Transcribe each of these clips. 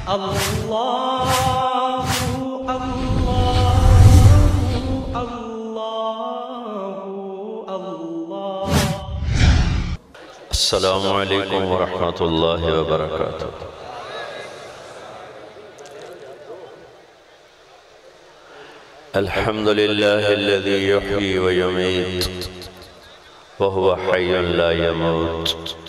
السلام علیکم ورحمۃ اللہ وبرکاتہ۔ الحمد للہ الذی یحیی ویمیت وهو حی لا يموت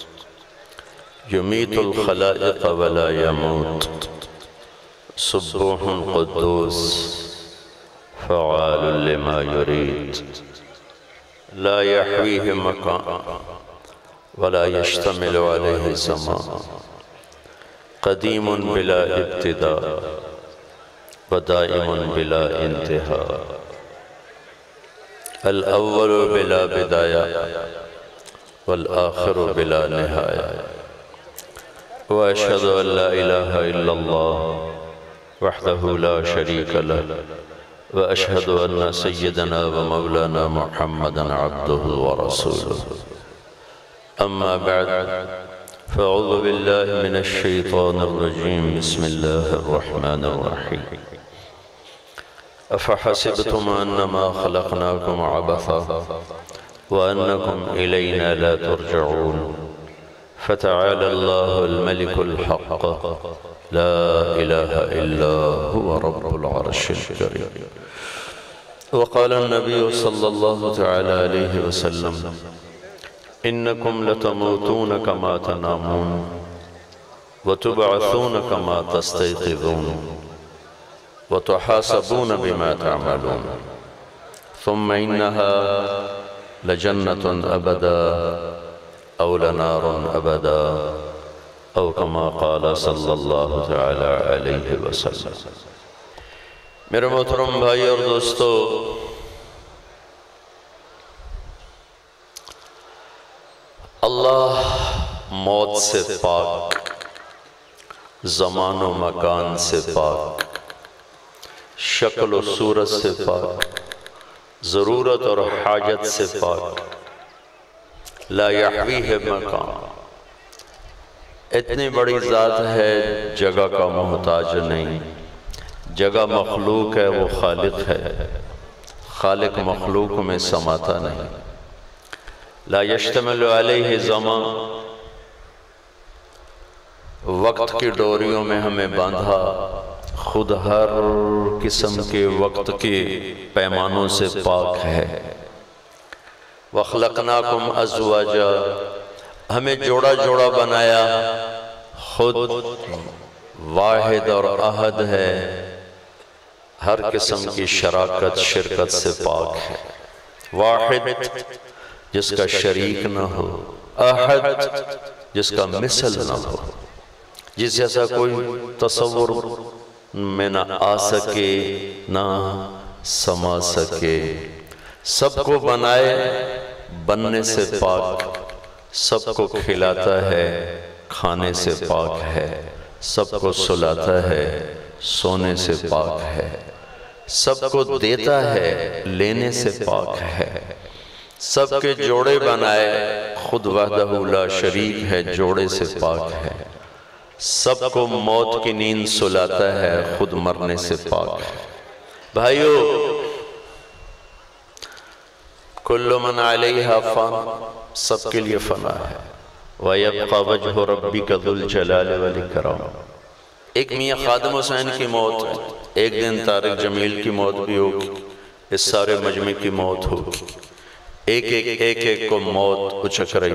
یمیت الخلائق ولا يموت سبوح قدوس فعال لما يريد لا يحويه مكان ولا يشتمل عليه زمان قديم بلا ابتداء ودائم بلا انتهاء الأول بلا بداية والآخر بلا نهاية وأشهد أن لا إله إلا الله وحده لا شريك له وأشهد أن سيدنا ومولانا محمدا عبده ورسوله أما بعد فأعوذ بالله من الشيطان الرجيم بسم الله الرحمن الرحيم أفحسبتم أنما خلقناكم عبثا وأنكم إلينا لا ترجعون فتعالى الله الملك الحق لا إله إلا هو رب العرش الكريم وقال النبي صلى الله تعالى عليه وسلم إنكم لتموتون كما تنامون وتبعثون كما تستيقظون وتحاسبون بما تعملون ثم إنها لجنة أبدا أو لنار أبدا أو كما قال صلى الله تعالى عليه وسلم۔ میرے محترم بھائی اور دوستو، اللہ موت سے پاک، زمان و مکان سے پاک، شکل و صورت سے پاک، ضرورت اور حاجت سے پاک، لا یحویہ مکان، اتنی بڑی ذات ہے جگہ کا محتاج نہیں۔ جگہ مخلوق ہے، وہ خالق ہے، خالق مخلوق میں سماتا نہیں۔ لا یشتمل علیہ زمان، وقت کی ڈوریوں میں ہمیں باندھا، خود ہر قسم کے وقت کے پیمانوں سے پاک ہے۔ وَخْلَقْنَاكُمْ أَزْوَاجًا، ہمیں جوڑا جوڑا بنایا، خود واحد اور احد ہے، ہر قسم کی شراکت شرکت سے پاک ہے۔ واحد جس کا شریک نہ ہو، احد جس کا مثل نہ ہو، جس جیسا کوئی تصور میں نہ آ سکے نہ سما سکے، سب کو بنائے بننے سے پاک، سب کو کھلاتا ہے کھانے سے پاک ہے، سب کو سلاتا ہے سونے سے پاک ہے، سب کو دیتا ہے لینے سے پاک ہے، سب کے جوڑے بنائے، خود وحدہ لا شریک ہے، جوڑے سے پاک ہے، سب کو موت کی نیند سلاتا ہے، خود مرنے سے پاک ہے۔ بھائیو، کل من علیہا فان، سب کے لیے فنا ہے۔ وَيَبْقَى وَجْهُ رَبِّكَ ذُو الْجَلَالِ وَالْإِكْرَامِ۔ ایک میاں خادم حسین کی موت، ایک دن طارق جمیل کی موت بھی ہوگی، اس سارے مجمع کی موت ہوگی، ایک کو موت اچھک رہی۔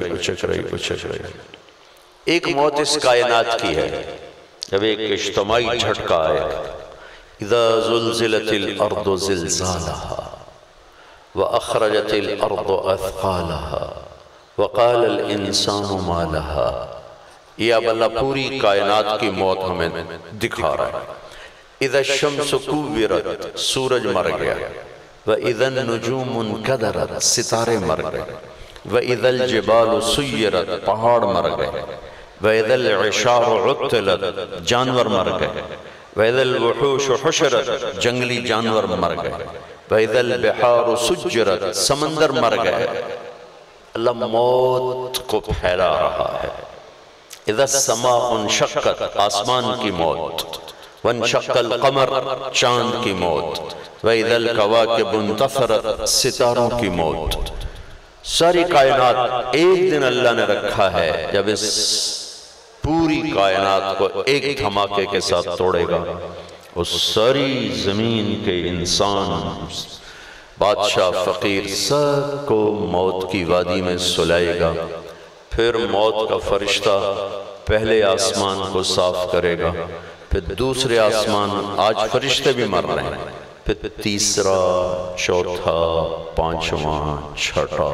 ایک موت اس کائنات کی ہے، جب ایک اجتماعی جھٹکا آئے، اذا زلزلت الارض زلزالها واخرجت الارض اثقالها وقال الانسان ما لها، یہ اب اللہ پوری کائنات کی موت ہمیں دکھا رہا ہے۔ اذا الشمس كورت، سورج مر گیا، وَإِذَا النُّجُومُ انْكَدَرَتْ، ستارے مر گئے، وَإِذَا الْجِبَالُ سُيِّرَتْ، پہاڑ مر گئے، وَإِذَا الْعِشَارُ عُطِّلَتْ، جانور مر گئے، وَإِذَا الْوُحُوشُ حُشِرَتْ، جنگلی جانور مر گئے، وَإِذَا الْبِحَارُ سُجِّرَتْ، سمندر مر گئے۔ اللہ موت کو پھیلا رہا ہے، اذا السماء انشقت، آسمان کی موت، وانشق القمر، چاند کی موت، وَإِذَا الْكَوَاكِبُ انْتَثَرَتْ، ستاروں کی موت. ساری کائنات ایک دن اللہ نے رکھا ہے جب اس پوری کائنات کو ایک دھماکے کے ساتھ توڑے گا. اس ساری زمین کے انسان، بادشاہ، فقیر، سب کو موت کی وادی میں سلائے گا. پھر موت کا فرشتہ پہلے آسمان کو صاف کرے گا، پھر دوسرے آسمان، آج فرشتے بھی مر رہے ہیں، پھر تیسرا، چوتھا، پانچواں، چھٹا،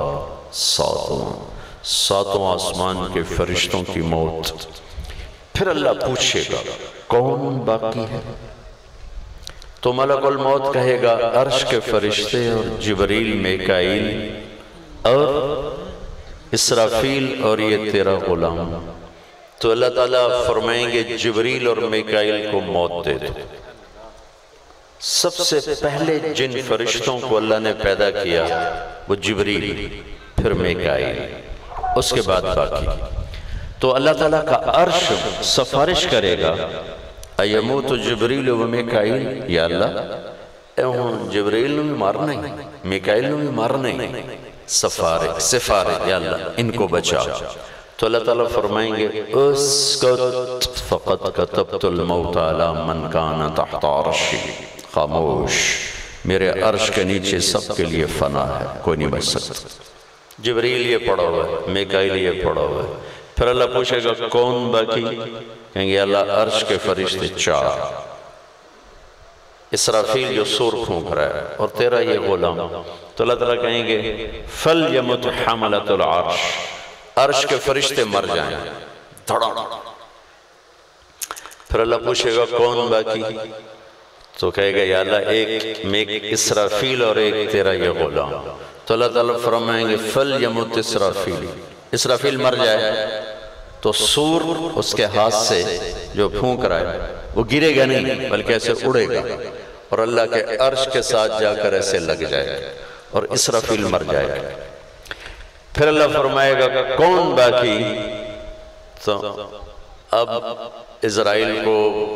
ساتواں آسمان کے فرشتوں کی موت. پھر اللہ پوچھے گا کون باقی ہے؟ تو ملک الموت کہے گا عرش کے فرشتے اور جبریل، میکائیل اور اسرافیل اور یہ تیرا غلام. تو اللہ تعالیٰ فرمائیں گے جبریل اور میکائیل کو موت دے دو. سب سے پہلے جن فرشتوں کو اللہ نے پیدا کیا وہ جبریل، پھر میکائیل، اس کے بعد باقی. تو اللہ تعالیٰ کا عرش سفارش کرے گا ایموت جبریل و میکائیل، یا اللہ جبریل نے بھی مارنا ہی، میکائیل نے بھی مارنا ہی، سفارش یا اللہ ان کو بچا. تو اللہ تعالیٰ فرمائیں گے اسکت فقد کتبت الموت علی من کان تحت عرشی. خاموش، میرے عرش کے نیچے سب کے لیے فنا ہے، کوئی نہیں بچ سکتا. جبریل یہ پڑھا ہوا ہے، میکائیل یہ پڑھا ہوا ہے. پھر اللہ پوچھے گا کون باقی؟ کہیں گے اللہ عرش کے فرشتے 4، اسرافیل جو سور پھونک رہا ہے، اور تیرا یہ غلام. تو اللہ تعالیٰ کہیں گے فَلْيَمُتْ حَمَلَةُ الْعَرْشِ، عرش کے فرشتے مر جائیں دھڑا. پھر اللہ پوچھے گا کون باقی؟ تو کہے گا یا اللہ ایک اسرافیل اور ایک تیرا یہ غلام. تو اللہ تعالیٰ فرمائیں گے فَلْيَمُتْ اسرافیل، اسرافیل مر جائے تو سور اس کے ہاتھ سے جو پھونک رہا ہے وہ گرے گا نہیں بلکہ ایسے اڑے گا اور اللہ کے عرش کے ساتھ جا کر ایسے لگ جائے گا اور اسرافیل مر جائے گا. پھر اللہ فرمائے گا کہ کون باقی؟ تو اب اسرائیل کو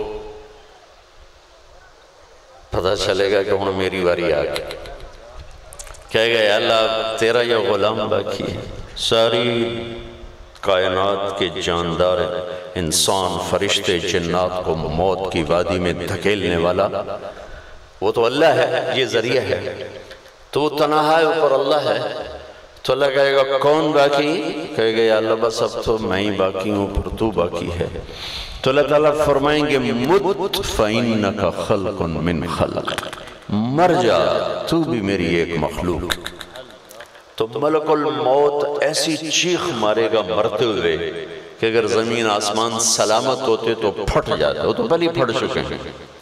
پتہ چلے گا کہ ہوں میری واری آ گئی. کہے گا یا اللہ تیرا یہ غلام باقی ہے. ساری کائنات کے جاندار انسان، فرشتے، جنات کو موت کی وادی میں دھکیلنے والا وہ تو اللہ ہے، یہ ذریعہ ہے. تو وہ تنہا ہے، اوپر اللہ ہے. تو اللہ کہے گا کون باقی؟ کہے گا یا اللہ بس اب تو میں ہی باقی ہوں، پر تو باقی ہے. تو اللہ تعالیٰ فرمائیں گے مُتْ فَإِنَّكَ خَلْقٌ مِّنْ خَلْقٍ، مر جا تو بھی میری ایک مخلوق. تو ملک الموت ایسی چیخ مارے گا مرتے ہوئے کہ اگر زمین آسمان سلامت ہوتے تو پھٹ جاتے، وہ تو پہلے پھٹ چکے ہیں.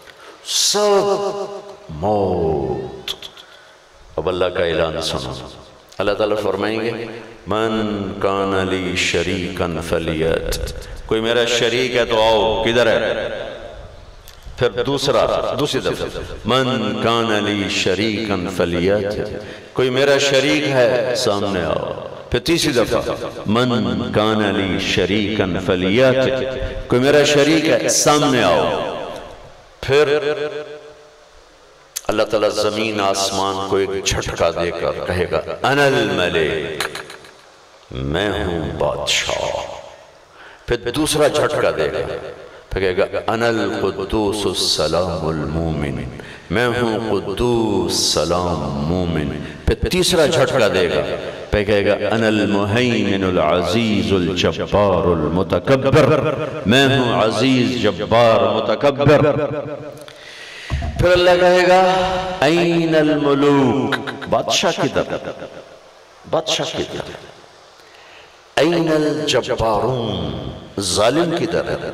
سب موت. اب اللہ کا اعلان سنو. اللہ تعالیٰ فرمائیں گے من کان لی شریکن فلیت، کوئی میرا شریک ہے تو آؤ، کدھر ہے؟ پھر دوسری دفعہ من کان لی شریکن فلیت، کوئی میرا شریک ہے سامنے آؤ. پھر تیسری دفعہ من کان لی شریکن فلیت، کوئی میرا شریک ہے سامنے آؤ. پھر اللہ تعالیٰ زمین آسمان کو ایک جھٹکا دے کر کہے گا انا الملک، میں ہوں بادشاہ. پھر دوسرا جھٹکا دے گا، پھر کہے گا انا القدوس السلام المومن، میں ہوں قدوس سلام مومن. پھر تیسرا جھٹکا دے گا، پھر کہے گا انا المہیمن العزیز الجبار المتکبر، میں ہوں عزیز جبار متکبر. پھر اللہ کہے گا این الملوک، بادشاہ کدھر؟ بادشاہ کدھر؟ این الجبارون، ظالم کدھر ہے؟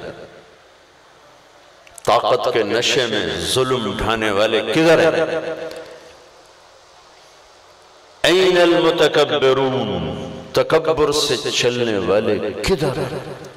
طاقت کے نشے میں ظلم ڈھانے والے کدھر ہے؟ این المتکبرون، تکبر سے چلنے والے کدھر ہے؟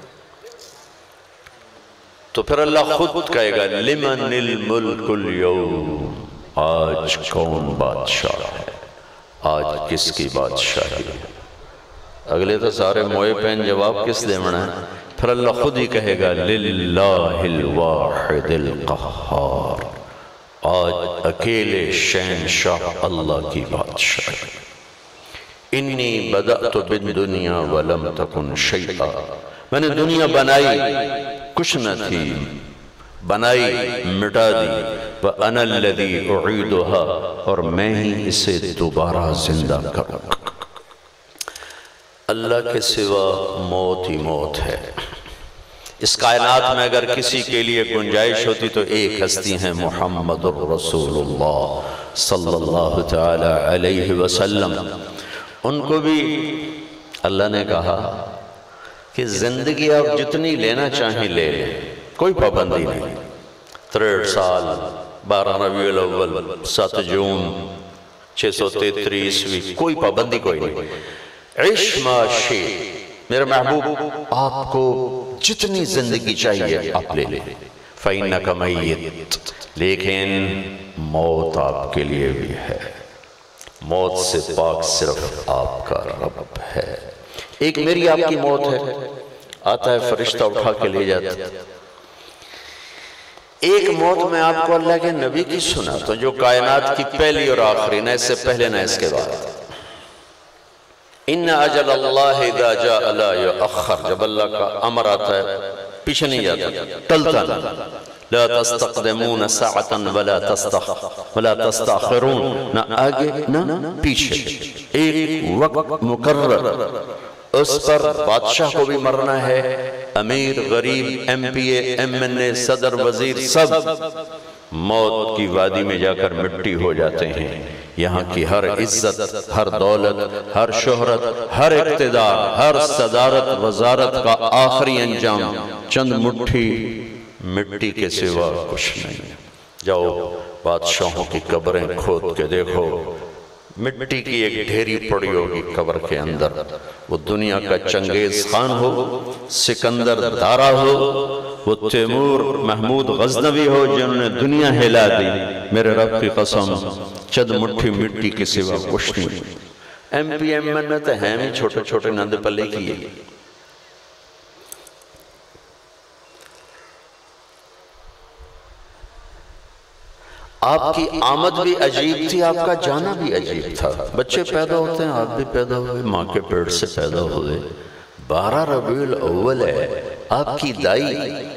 تو پھر اللہ خود کہے گا لمن الملک اليوم، آج کون بادشاہ ہے؟ آج کس کی بادشاہی ہے؟ اگلے تو سارے موئے پہن جواب کس دے منا ہے. پھر اللہ خود ہی کہے گا للہ الواحد القہار، آج اکیلے شہنشاہ اللہ کی بادشاہ۔ انی بدأت بالدنیا ولم تکن شیئا، میں نے دنیا بنائی کچھ نہ تھی، بنائی مٹا دی، وَأَنَا الَّذِي أُعِيدُهَا، اور میں ہی اسے دوبارہ زندہ کروں گا۔ اللہ کے سوا موت ہی موت ہے۔ اس کائنات میں اگر کسی کے لیے گنجائش ہوتی تو ایک ہستی ہیں محمد الرسول اللہ صلی اللہ تعالی علیہ وسلم۔ ان کو بھی اللہ نے کہا کہ زندگی آپ جتنی لینا چاہیں لے لیں، کوئی پابندی نہیں۔ 63 سال، 12 ربیع الاول، 7 جون 633، کوئی پابندی کوئی نہیں۔ عیش ما شئت، میرے محبوب آپ کو جتنی زندگی چاہیے آپ لے لیں، فَإِنَّكَ مَيِّتٌ، لیکن موت آپ کے لیے بھی ہے۔ موت سے پاک صرف آپ کا رب ہے۔ ایک میری آپ کی موت ہے، آتا ہے فرشتہ اٹھا کے لے جاتا ہے۔ ایک موت میں آپ کو اللہ کے نبی کی سناتا ہوں جو کائنات کی پہلی اور آخری، نہ اس سے پہلے نہ اس کے بعد۔ ان اجل اللہ اذا جاء لا یؤخر، جب اللہ کا امر آتا ہے پیچھے نہیں جاتا، ٹلتا نہیں۔ لا تستقدمون ساعتا ولا تستاخرون، نہ آگے نہ پیچھے، ایک وقت مقرر، اس پر بادشاہ کو بھی مرنا ہے، امیر، غریب، M P A, M N A, صدر، وزیر، سب موت کی وادی میں جا کر مٹی ہو جاتے ہیں۔ یہاں کی ہر عزت، ہر دولت، ہر شہرت، ہر اقتدار، ہر صدارت، وزارت کا آخری انجام چند مٹی کے سوا کچھ نہیں۔ جاؤ بادشاہوں کی قبریں کھود کے دیکھو، مٹی کی ایک ڈھیری پڑی ہوگی قبر کے اندر۔ وہ دنیا کا چنگیز خان ہو، سکندر دارا ہو، وہ تیمور محمود غزنوی ہو جنہوں نے دنیا ہلا دی، میرے رب کی قسم چند مٹی کے سوا کچھ نہیں۔ ایم پی ایم این تو ہیں ہی چھوٹے چھوٹے نند پلے کیے۔ آپ کی آمد بھی عجیب تھی، آپ کا جانا بھی عجیب تھا۔ بچے پیدا ہوتے ہیں، آپ بھی پیدا ہوئے، ماں کے پیٹ سے پیدا ہوئے۔ 12 ربیع الاول ہے، آپ کی دائی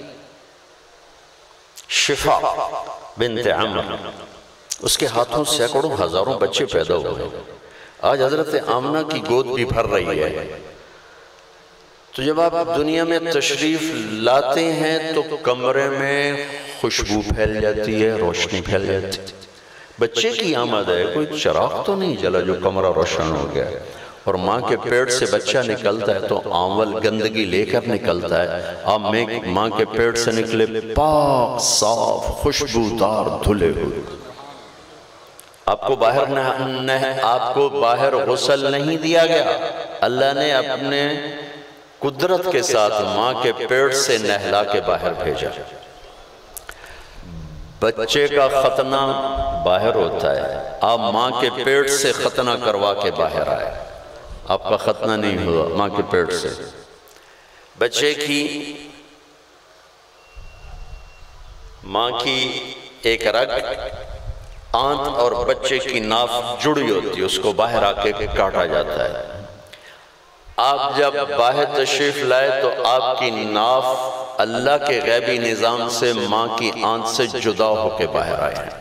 شفا بنت عمر، اس کے ہاتھوں سینکڑوں ہزاروں بچے پیدا ہوئے۔ آج حضرت آمنہ کی گود بھی بھر رہی ہے۔ تو جب آپ دنیا میں تشریف لاتے ہیں تو کمرے میں خوشبو پھیل جاتی ہے، روشنی پھیل جاتی ہے۔ بچے کی آمد ہے، کوئی چراغ تو نہیں جلا جو کمرہ روشن ہو گیا، اور ماں کے پیٹ سے بچہ نکلتا ہے تو آنول گندگی لے کر نکلتا ہے۔ آپ ماں کے پیٹ سے نکلے پاک صاف خوشبودار دھلے ہوئے۔ آپ کو باہر غسل نہیں دیا گیا، اللہ نے اپنے قدرت کے ساتھ ماں کے پیٹ سے نہلا کے باہر بھیجا۔ بچے کا ختنہ باہر ہوتا ہے، آپ ماں کے پیٹ سے ختنہ کروا کے باہر آئے۔ آپ کا ختنہ نہیں ہوا، ماں کے پیٹ سے۔ بچے کی ماں کی ایک رگ آنت اور بچے کی ناف جڑی ہوتی ہے، اس کو باہر آ کے کاٹا جاتا ہے۔ آپ جب باہر تشریف لائے تو آپ کی ناف اللہ کے غیبی نظام سے ماں کی آنت سے جدا ہو کے باہر آئے ہیں۔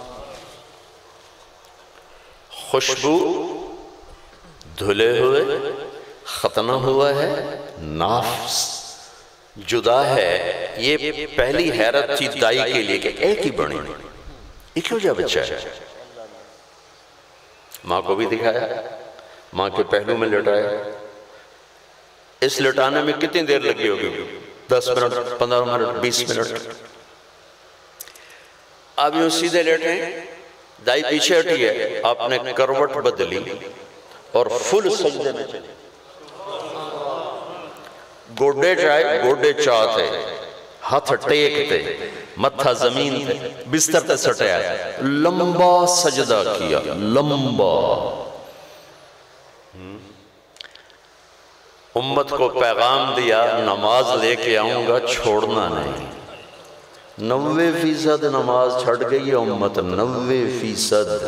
خوشبو دھلے ہوئے، ختنہ ہوا ہے، ناف جدا ہے۔ یہ پہلی حیرت تھی دائی کے لیے کہ ایک ہی بڑی، یہ کیوں جا بچہ ہے؟ ماں کو بھی دکھایا، ماں کے پہلو میں لٹایا۔ اس لٹانے میں کتنی دیر لگی ہوگی؟ 10 منٹ، 15 منٹ، 20 منٹ۔ آپ یوں سیدھے لیٹے، دائی پیچھے ہٹی ہے، آپ نے کروٹ بدلی اور فل سجدے میں چلے۔ گوڈے چاہے گوڈے چاہتے، ہاتھ ٹیکتے، متھا زمین تے، بستر تے سٹے آئے، لمبا سجدہ کیا، لمبا۔ امت کو پیغام دیا نماز لے کے آؤں گا، چھوڑنا نہیں۔ 90% نماز چھڑ گئی ہے امت، 90%۔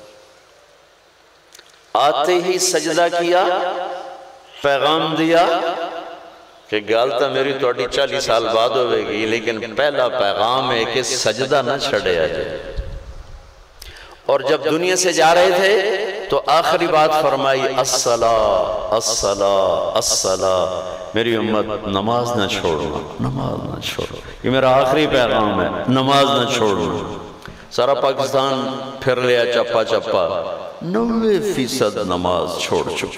آتے ہی سجدہ کیا، پیغام دیا کہ گالتا میری توڑی 40 سال بعد ہوئے گی، لیکن پہلا پیغام ہے کہ سجدہ نہ چھڑے آجائے۔ اور جب دنیا سے جا رہے تھے تو آخری بات فرمائی الصلاة الصلاة الصلاة، میری امت نماز نہ چھوڑنا، نماز نہ چھوڑو، یہ میرا آخری پیغام ہے، نماز نہ چھوڑنا۔ سارا پاکستان پھر لیا چپا چپا، 90% نماز چھوڑ چکے۔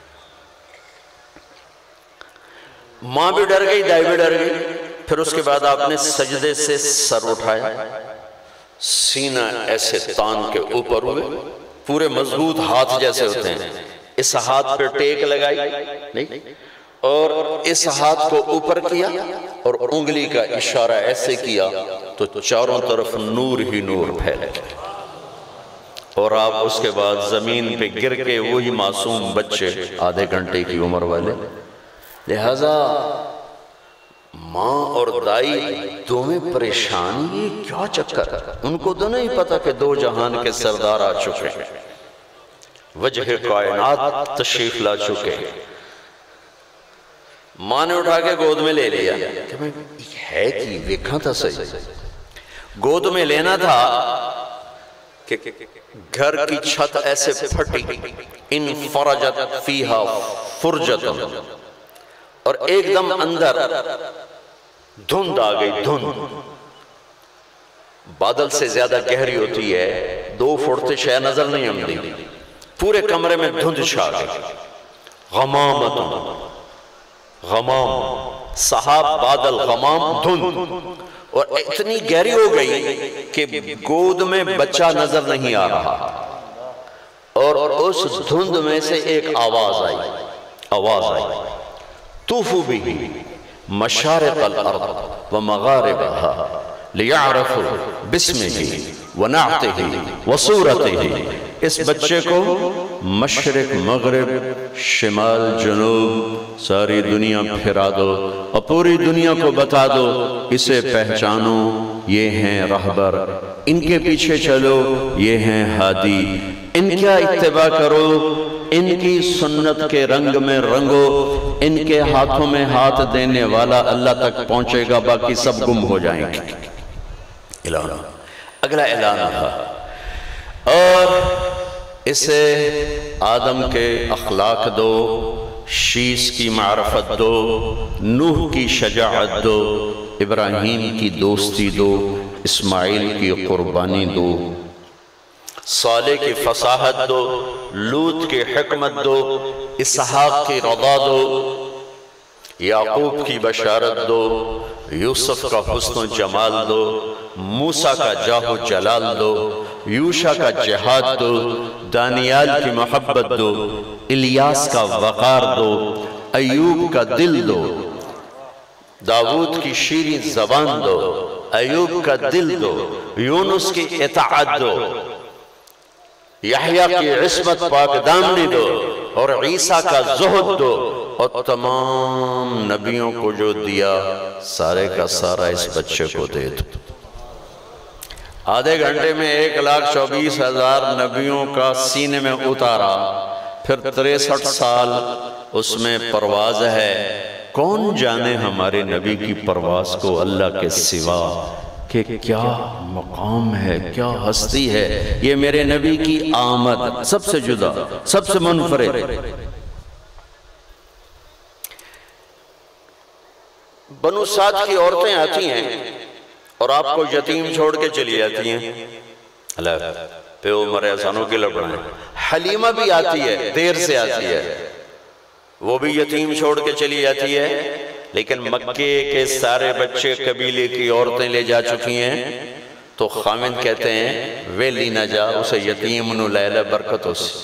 ماں بھی ڈر گئی، دائی بھی ڈر گئی۔ پھر اس کے بعد آپ نے سجدے سے سر اٹھایا، سینہ ایسے تان کے اوپر ہوئے، پورے مضبوط ہاتھ جیسے ہوتے ہیں، اس ہاتھ پہ ٹیک لگائی نہیں، اور اس ہاتھ کو اوپر کیا اور انگلی کا اشارہ ایسے کیا تو چاروں طرف نور ہی نور پھیل گیا۔ اور آپ اس کے بعد زمین پہ گر کے وہی معصوم بچے آدھے گھنٹے کی عمر والے۔ لہذا ماں اور دائی دونوں پریشان، یہ کیا چکر ہے؟ ان کو تو نہیں پتا کہ دو جہان کے سردار آ چکے، وجہ کائنات تشریف لا چکے۔ ماں نے اٹھا کے گود میں لے لیا کہ میں ہے کی ویکھاں تھا صحیح، گود میں لینا تھا کہ گھر کی چھت ایسے پھٹی، انفرجت فیہا فرجت، اور ایک دم اندر دھند آ گئی، دھند بادل سے زیادہ گہری ہوتی ہے، 2 فٹ شے نظر نہیں آتی، پورے کمرے میں دھند چھا گئی، غمامت، غمام، سحاب، بادل، غمام، دھند، اور اتنی گہری ہو گئی کہ گود میں بچہ نظر نہیں آ رہا، اور اس دھند میں سے ایک آواز آئی، طوفوا به مشارق الارض ومغاربها لیعرفوا باسمه ونعته وصورته۔ اس بچے کو مشرق مغرب شمال جنوب ساری دنیا پھرا دو اور پوری دنیا کو بتا دو، اسے پہچانو، یہ ہیں رہبر، ان کے پیچھے چلو، یہ ہیں ہادی، ان کا اتباع کرو، ان کی سنت کے رنگ میں رنگو، ان کے ہاتھوں میں ہاتھ دینے والا اللہ تک پہنچے گا، باقی سب گم ہو جائیں گے۔ اعلان، اگلا اعلان تھا، اور اسے آدم کے اخلاق دو، شیش کی معرفت دو، نوح کی شجاعت دو، ابراہیم کی دوستی دو، اسماعیل کی قربانی دو، صالح کی فصاحت دو، لوط کی حکمت دو، اسحاق کی رضا دو، یعقوب کی بشارت دو، یوسف کا حسن و جمال دو، موسیٰ کا جاہ و جلال دو، یوشع کا جہاد دو، دانیال کی محبت دو، الیاس کا وقار دو، ایوب کا دل دو، داود کی شیریں زبان دو، ایوب کا دل دو، یونس کی اطاعت دو، یحییٰ کی عصمت پاک دامنی دو، اور عیسیٰ کا زہد دو، اور تمام نبیوں کو جو دیا سارے کا سارا اس بچے کو دے دو۔ آدھے گھنٹے میں 1,24,000 نبیوں کا سینے میں اتارا، پھر 63 سال اس میں پرواز ہے۔ کون جانے ہمارے نبی کی پرواز کو اللہ کے سوا، کہ کیا مقام ہے، کیا ہستی ہے۔ یہ میرے نبی کی آمد سب سے جدا، سب سے منفرد۔ بنو سعد کی عورتیں آتی ہیں اور آپ کو یتیم چھوڑ کے چلی جاتی ہیں، اللہ پہ عمر احسانوں کے لبڑائیں۔ حلیمہ بھی آتی ہے، دیر سے آتی ہے، وہ بھی یتیم چھوڑ کے چلی جاتی ہے، لیکن مکے کے سارے بچے قبیلے کی عورتیں لے جا چکی ہیں، تو خامند کہتے ہیں ویلی نہ جا، اسے یتیم نو لیلہ برکت ہو سی۔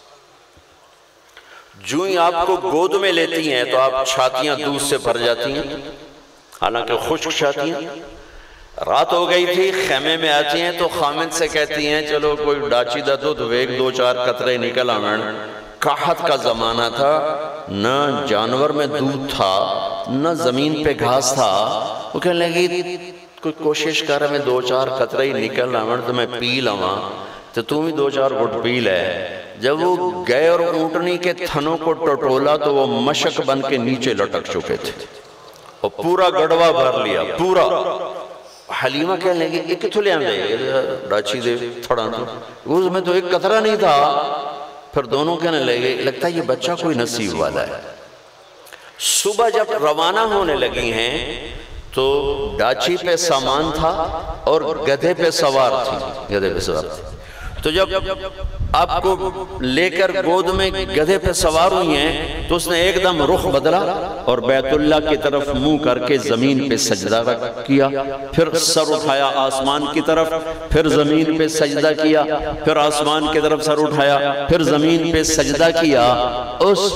جو ہی آپ کو گود میں لیتی ہیں تو آپ چھاتیاں دودھ سے بھر جاتی ہیں، حالانکہ خشک چھاتیاں۔ رات ہو گئی تھی، خیمے میں آتی ہیں تو خامند سے کہتی ہیں چلو کوئی ڈاچی دا دودھ ویک 2-4 قطرے نکل آمین، قحط کا زمانہ تھا، نہ جانور میں دودھ تھا، نہ زمین پہ گھاس تھا. وہ کہنے لگی کوئی کوشش کر میں 2-4 قطرہ ہی نکل رہا تو میں پی لواں، تو تم ہی 2-4 گھٹ پی لے. جب وہ گئے اور اونٹنی کے تھنوں کو ٹٹولا تو وہ مشک بن کے نیچے لٹک چکے تھے اور پورا گڑوا بھر لیا پورا. حلیمہ کہنے لگی ایک تو لے آمدے ڈاچی دے تھوڑا تو اس میں تو ایک قطرہ نہیں تھا. پھر دونوں کہنے لگے لگتا ہے یہ بچہ کوئی نصیب والا ہے. صبح جب روانہ ہونے لگی ہیں تو ڈاچی پہ سامان تھا اور گدھے پہ سوار تھی. تو جب آپ کو لے کر گود میں گدھے پہ سوار ہوئی ہیں تو اس نے ایک دم رخ بدلا اور بیت اللہ کی طرف منہ کر کے زمین پہ سجدہ کیا. پھر سر اٹھایا آسمان کی طرف، پھر زمین پہ سجدہ کیا، پھر آسمان کی طرف سر اٹھایا، پھر زمین پہ سجدہ کیا. اس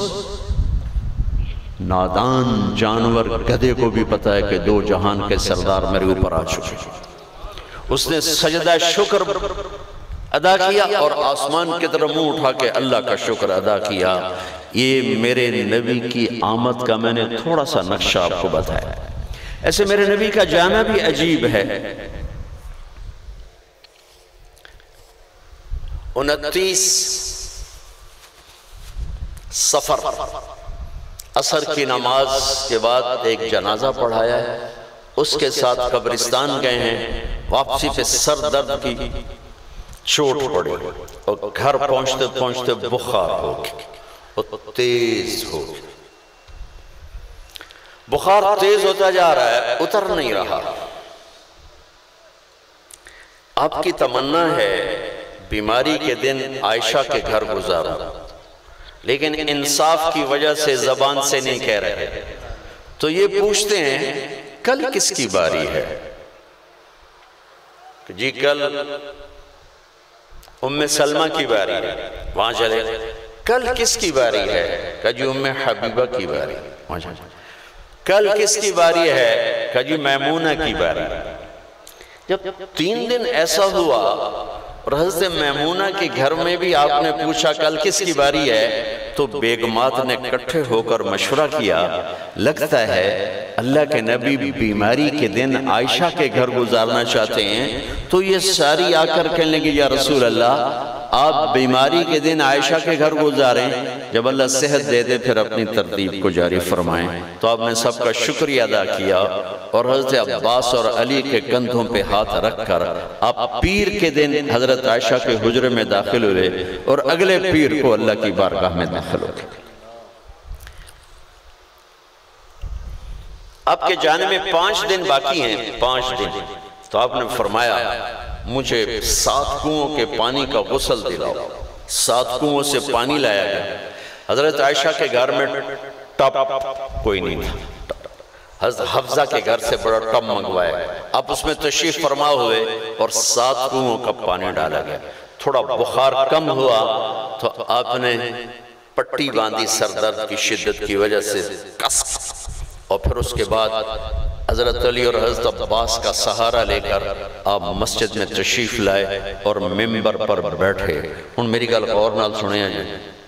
نادان جانور گدھے کو بھی پتا ہے کہ 2 جہان کے سردار میرے اوپر آ چکے. اس نے سجدہ شکر ادا کیا اور آسمان کی طرف منہ اٹھا کے اللہ کا شکر ادا کیا. یہ میرے نبی کی آمد کا میں نے تھوڑا سا نقشہ آپ کو بتایا. ایسے میرے نبی کا جانا بھی عجیب ہے. 29 سفر عصر کی نماز کے بعد ایک جنازہ پڑھایا ہے. اس کے ساتھ قبرستان گئے ہیں. واپسی پہ سر درد کی چوٹ پڑی اور گھر پہنچتے پہنچتے بخار ہو گیا اور تیز ہو گیا. بخار تیز ہوتا جا رہا ہے، اتر نہیں رہا. آپ کی تمنا ہے بیماری کے دن عائشہ کے گھر گزارا، لیکن انصاف کی وجہ سے زبان سے نہیں کہہ رہے. تو یہ پوچھتے ہیں کل کس کی باری ہے؟ جی کل ام سلمہ کی باری ہے، وہاں چلے. کل کس کی باری ہے؟ کہ جی ام حبیبہ کی باری. کل کس کی باری ہے؟ کہ جی میمونہ کی باری. جب 3 دن ایسا ہوا اور حضرت میمونہ کے گھر میں بھی آپ نے پوچھا کل کس کی باری ہے، تو بیگمات نے اکٹھے ہو کر مشورہ کیا لگتا ہے اللہ کے نبی بیماری کے دن عائشہ کے گھر گزارنا چاہتے ہیں. تو یہ ساری آ کر کہنے لگی یا رسول اللہ آپ بیماری کے دن عائشہ کے گھر گزاریں، جب اللہ صحت دے دے پھر اپنی ترتیب کو جاری فرمائیں. تو آپ نے سب کا شکریہ ادا کیا اور حضرت عباس اور علی کے کندھوں پہ ہاتھ رکھ کر آپ پیر کے دن حضرت عائشہ کے حجرے میں داخل ہوئے اور اگلے پیر کو اللہ کی بارگاہ میں داخل ہو گئے. آپ کے جانے میں 5 دن باقی ہیں. 5 دن. تو آپ نے فرمایا مجھے 7 کنووں کے پانی کا غسل دلاؤ. 7 کنووں سے پانی لایا گیا. حضرت عائشہ کے گھر میں ٹب کوئی نہیں تھا. حضرت حفظہ کے گھر سے بڑا ٹب منگوایا. آپ اس میں تشریف فرما ہوئے اور 7 کنووں کا پانی ڈالا گیا. تھوڑا بخار کم ہوا تو آپ نے پٹی باندھی سر درد کی شدت کی وجہ سے کس، اور پھر اس کے بعد حضرت علی اور حضرت عباس کا سہارا لے کر آپ مسجد میں تشریف لائے اور ممبر پر بیٹھے. ان میری گل غور نال سنے ہیں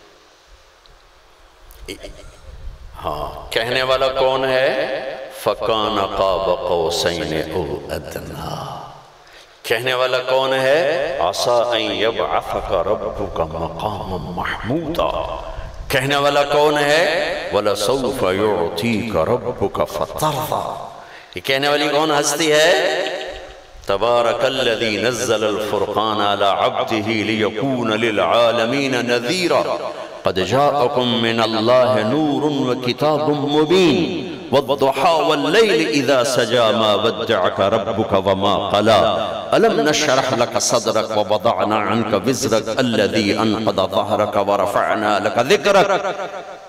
جی. ہاں کہنے والا کون ہے؟ فَكَانَ قَابَ قَوْسَيْنِ أَوْ أَدْنَىٰ. کہنے والا کون ہے؟ عَسَىٰ أَن يَبْعَثَكَ رَبُّكَ مَقَامًا مَحْمُودًا. کہنے والا کون ہے؟ وَلَسَوْفَ يُعْطِيكَ رَبُّكَ فَتَرْضَىٰ. یہ کہنے والی کون ہستی ہے؟ تبارک الذی نزل الفرقان علی عبدہ لیکون للعالمین نذیرا قد جاءکم من اللہ نور وکتاب مبین والضحى واللیل اذا سجا ما ودعک ربک وما قلا الم نشرح لك صدرك ووضعنا عنك وزرك الذي انقض ظهرك ورفعنا لك ذکرك.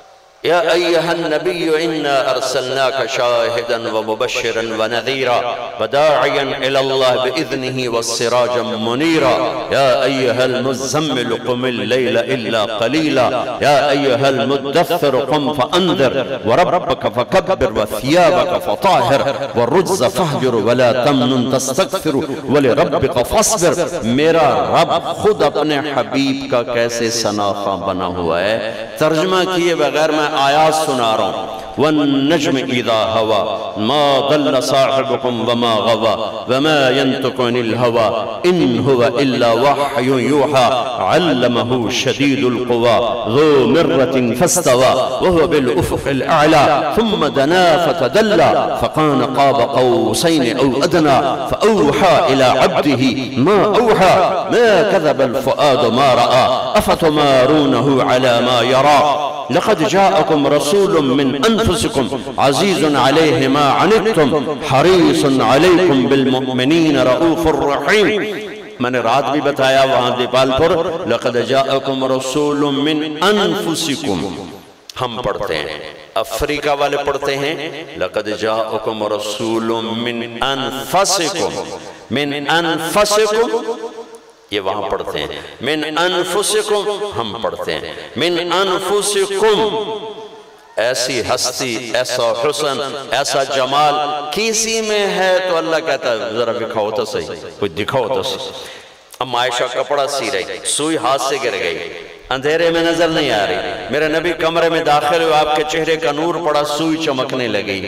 یا ایہا النبی انا ارسلناک شاہدا ومبشرا ونذیرا وداعیا الی اللہ بإذنہ والسراجا منیرا یا ایہا المزمل قم اللیل الا قلیلا یا ایہا المدثر قم فانذر وربک فکبر وثیابک فطاہر والرجز فہجر ولا تمنن تستکثر ولربک فاصبر. میرا رب خود اپنے حبیب کا کیسے ثناخواں بنا ہوا ہے. ترجمہ کیے بغیر میں آیات سنا رہا ہوں. والنجم اذا هوى ما ضل صاحبكم وما غوى وما ينطق عن الهوى ان هو الا وحي يوحى علمه شديد القوى ذو مرة فاستوى وهو بالافق الاعلى ثم دنا فتدلى فكان قاب قوسين او ادنى فاوحى الى عبده ما اوحى ما كذب الفؤاد ما راى افتمارونه على ما يرى لقد جاءكم رسول من انفسكم عزيز عليه ما عنتم حريص عليكم بالمؤمنين رؤوف رحيم. میں نے رات بھی بتایا وہاں دیپال پر لقد جاءكم رسول من انفسكم. ہم پڑھتے ہیں افریقہ والے پڑھتے ہیں لقد جاءكم رسول من انفسكم. من انفسكم یہ وہاں پڑھتے ہیں. من انفسکم ہم پڑھتے ہیں من انفسکم. ایسی ہستی، ایسا حسن، ایسا جمال کسی میں ہے تو اللہ کہتا ہے ذرا دکھاؤ تو صحیح، کوئی دکھاؤ تو صحیح. اب عائشہ کپڑا سی رہی، سوئی ہاتھ سے گر گئی، اندھیرے میں نظر نہیں آ رہی. میرے نبی کمرے میں داخل ہوئے، آپ کے چہرے کا نور پڑا، سوئی چمکنے لگی.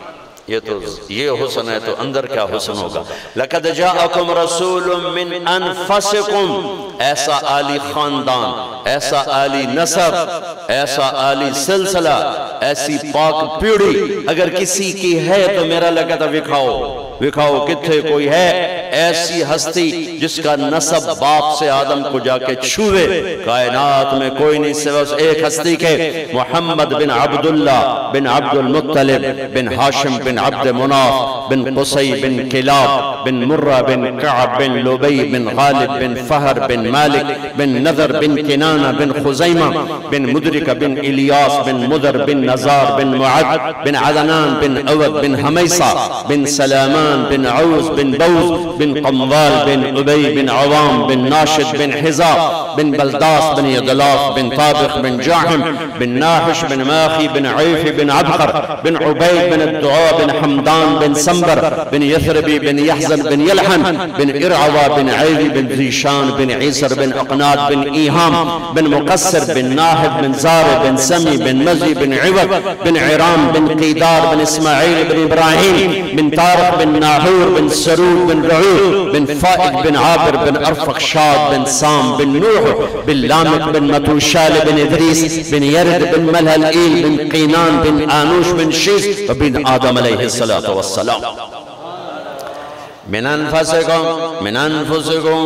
یہ حسن ہے تو اندر کیا حسن ہوگا. لَقَدْ جَاءَكُمْ رَسُولٌ مِّنْ أَنفَسِكُمْ. ایسا عالی خاندان، ایسا عالی نسب، ایسا عالی سلسلہ، ایسی پاک پیڑھی اگر کسی کی ہے تو میرا لگا تھا وکھاؤ کتھے کوئی ہے ایسی ہستی جس کا نسب باپ سے آدم کو جا کے چھوئے. کائنات میں کوئی نہیں سوا اس ایک ہستی کے. محمد بن عبداللہ بن عبد المطلب بن ہاشم بن عبد مناف بن قصی بن کلاب بن مرہ بن کعب بن لبی بن غالب بن فہر بن مالک بن نذر بن کنانہ بن خزیمہ بن مدرک بن الیاس بن مدر بن نزار بن معد بن عدنان بن عود بن حمیسہ بن سلامان بن عوز بن بوز بن قموال بن عبی بن عوام بن ناشد بن حزاب بن بلداس بن یدلاف بن طابق بن جاحم بن ناحش بن ماخی بن عیف بن عبقر بن عبید بن الدعاء بن حمدان بن سنبر بن یثربی بن یحزن بن یلحن بن ارعوا بن عیوی بن ذیشان بن عیسر بن اقناد بن ایہام بن مقصر بن ناہد بن زار بن سمی بن مزی بن عوض بن عرام بن قیدار بن اسماعیل بن ابراہیم بن طارق بن ناحور بن سرود بن رعود بن فائد بن عابر بن ارفقشاد بن سام بن نوح بن لامق بن متوشال بن ادریس بن یرد بن ملہلئیل بن قینان بن آنوش بن شیس وبن آدم علیہ السلام. من انفسکم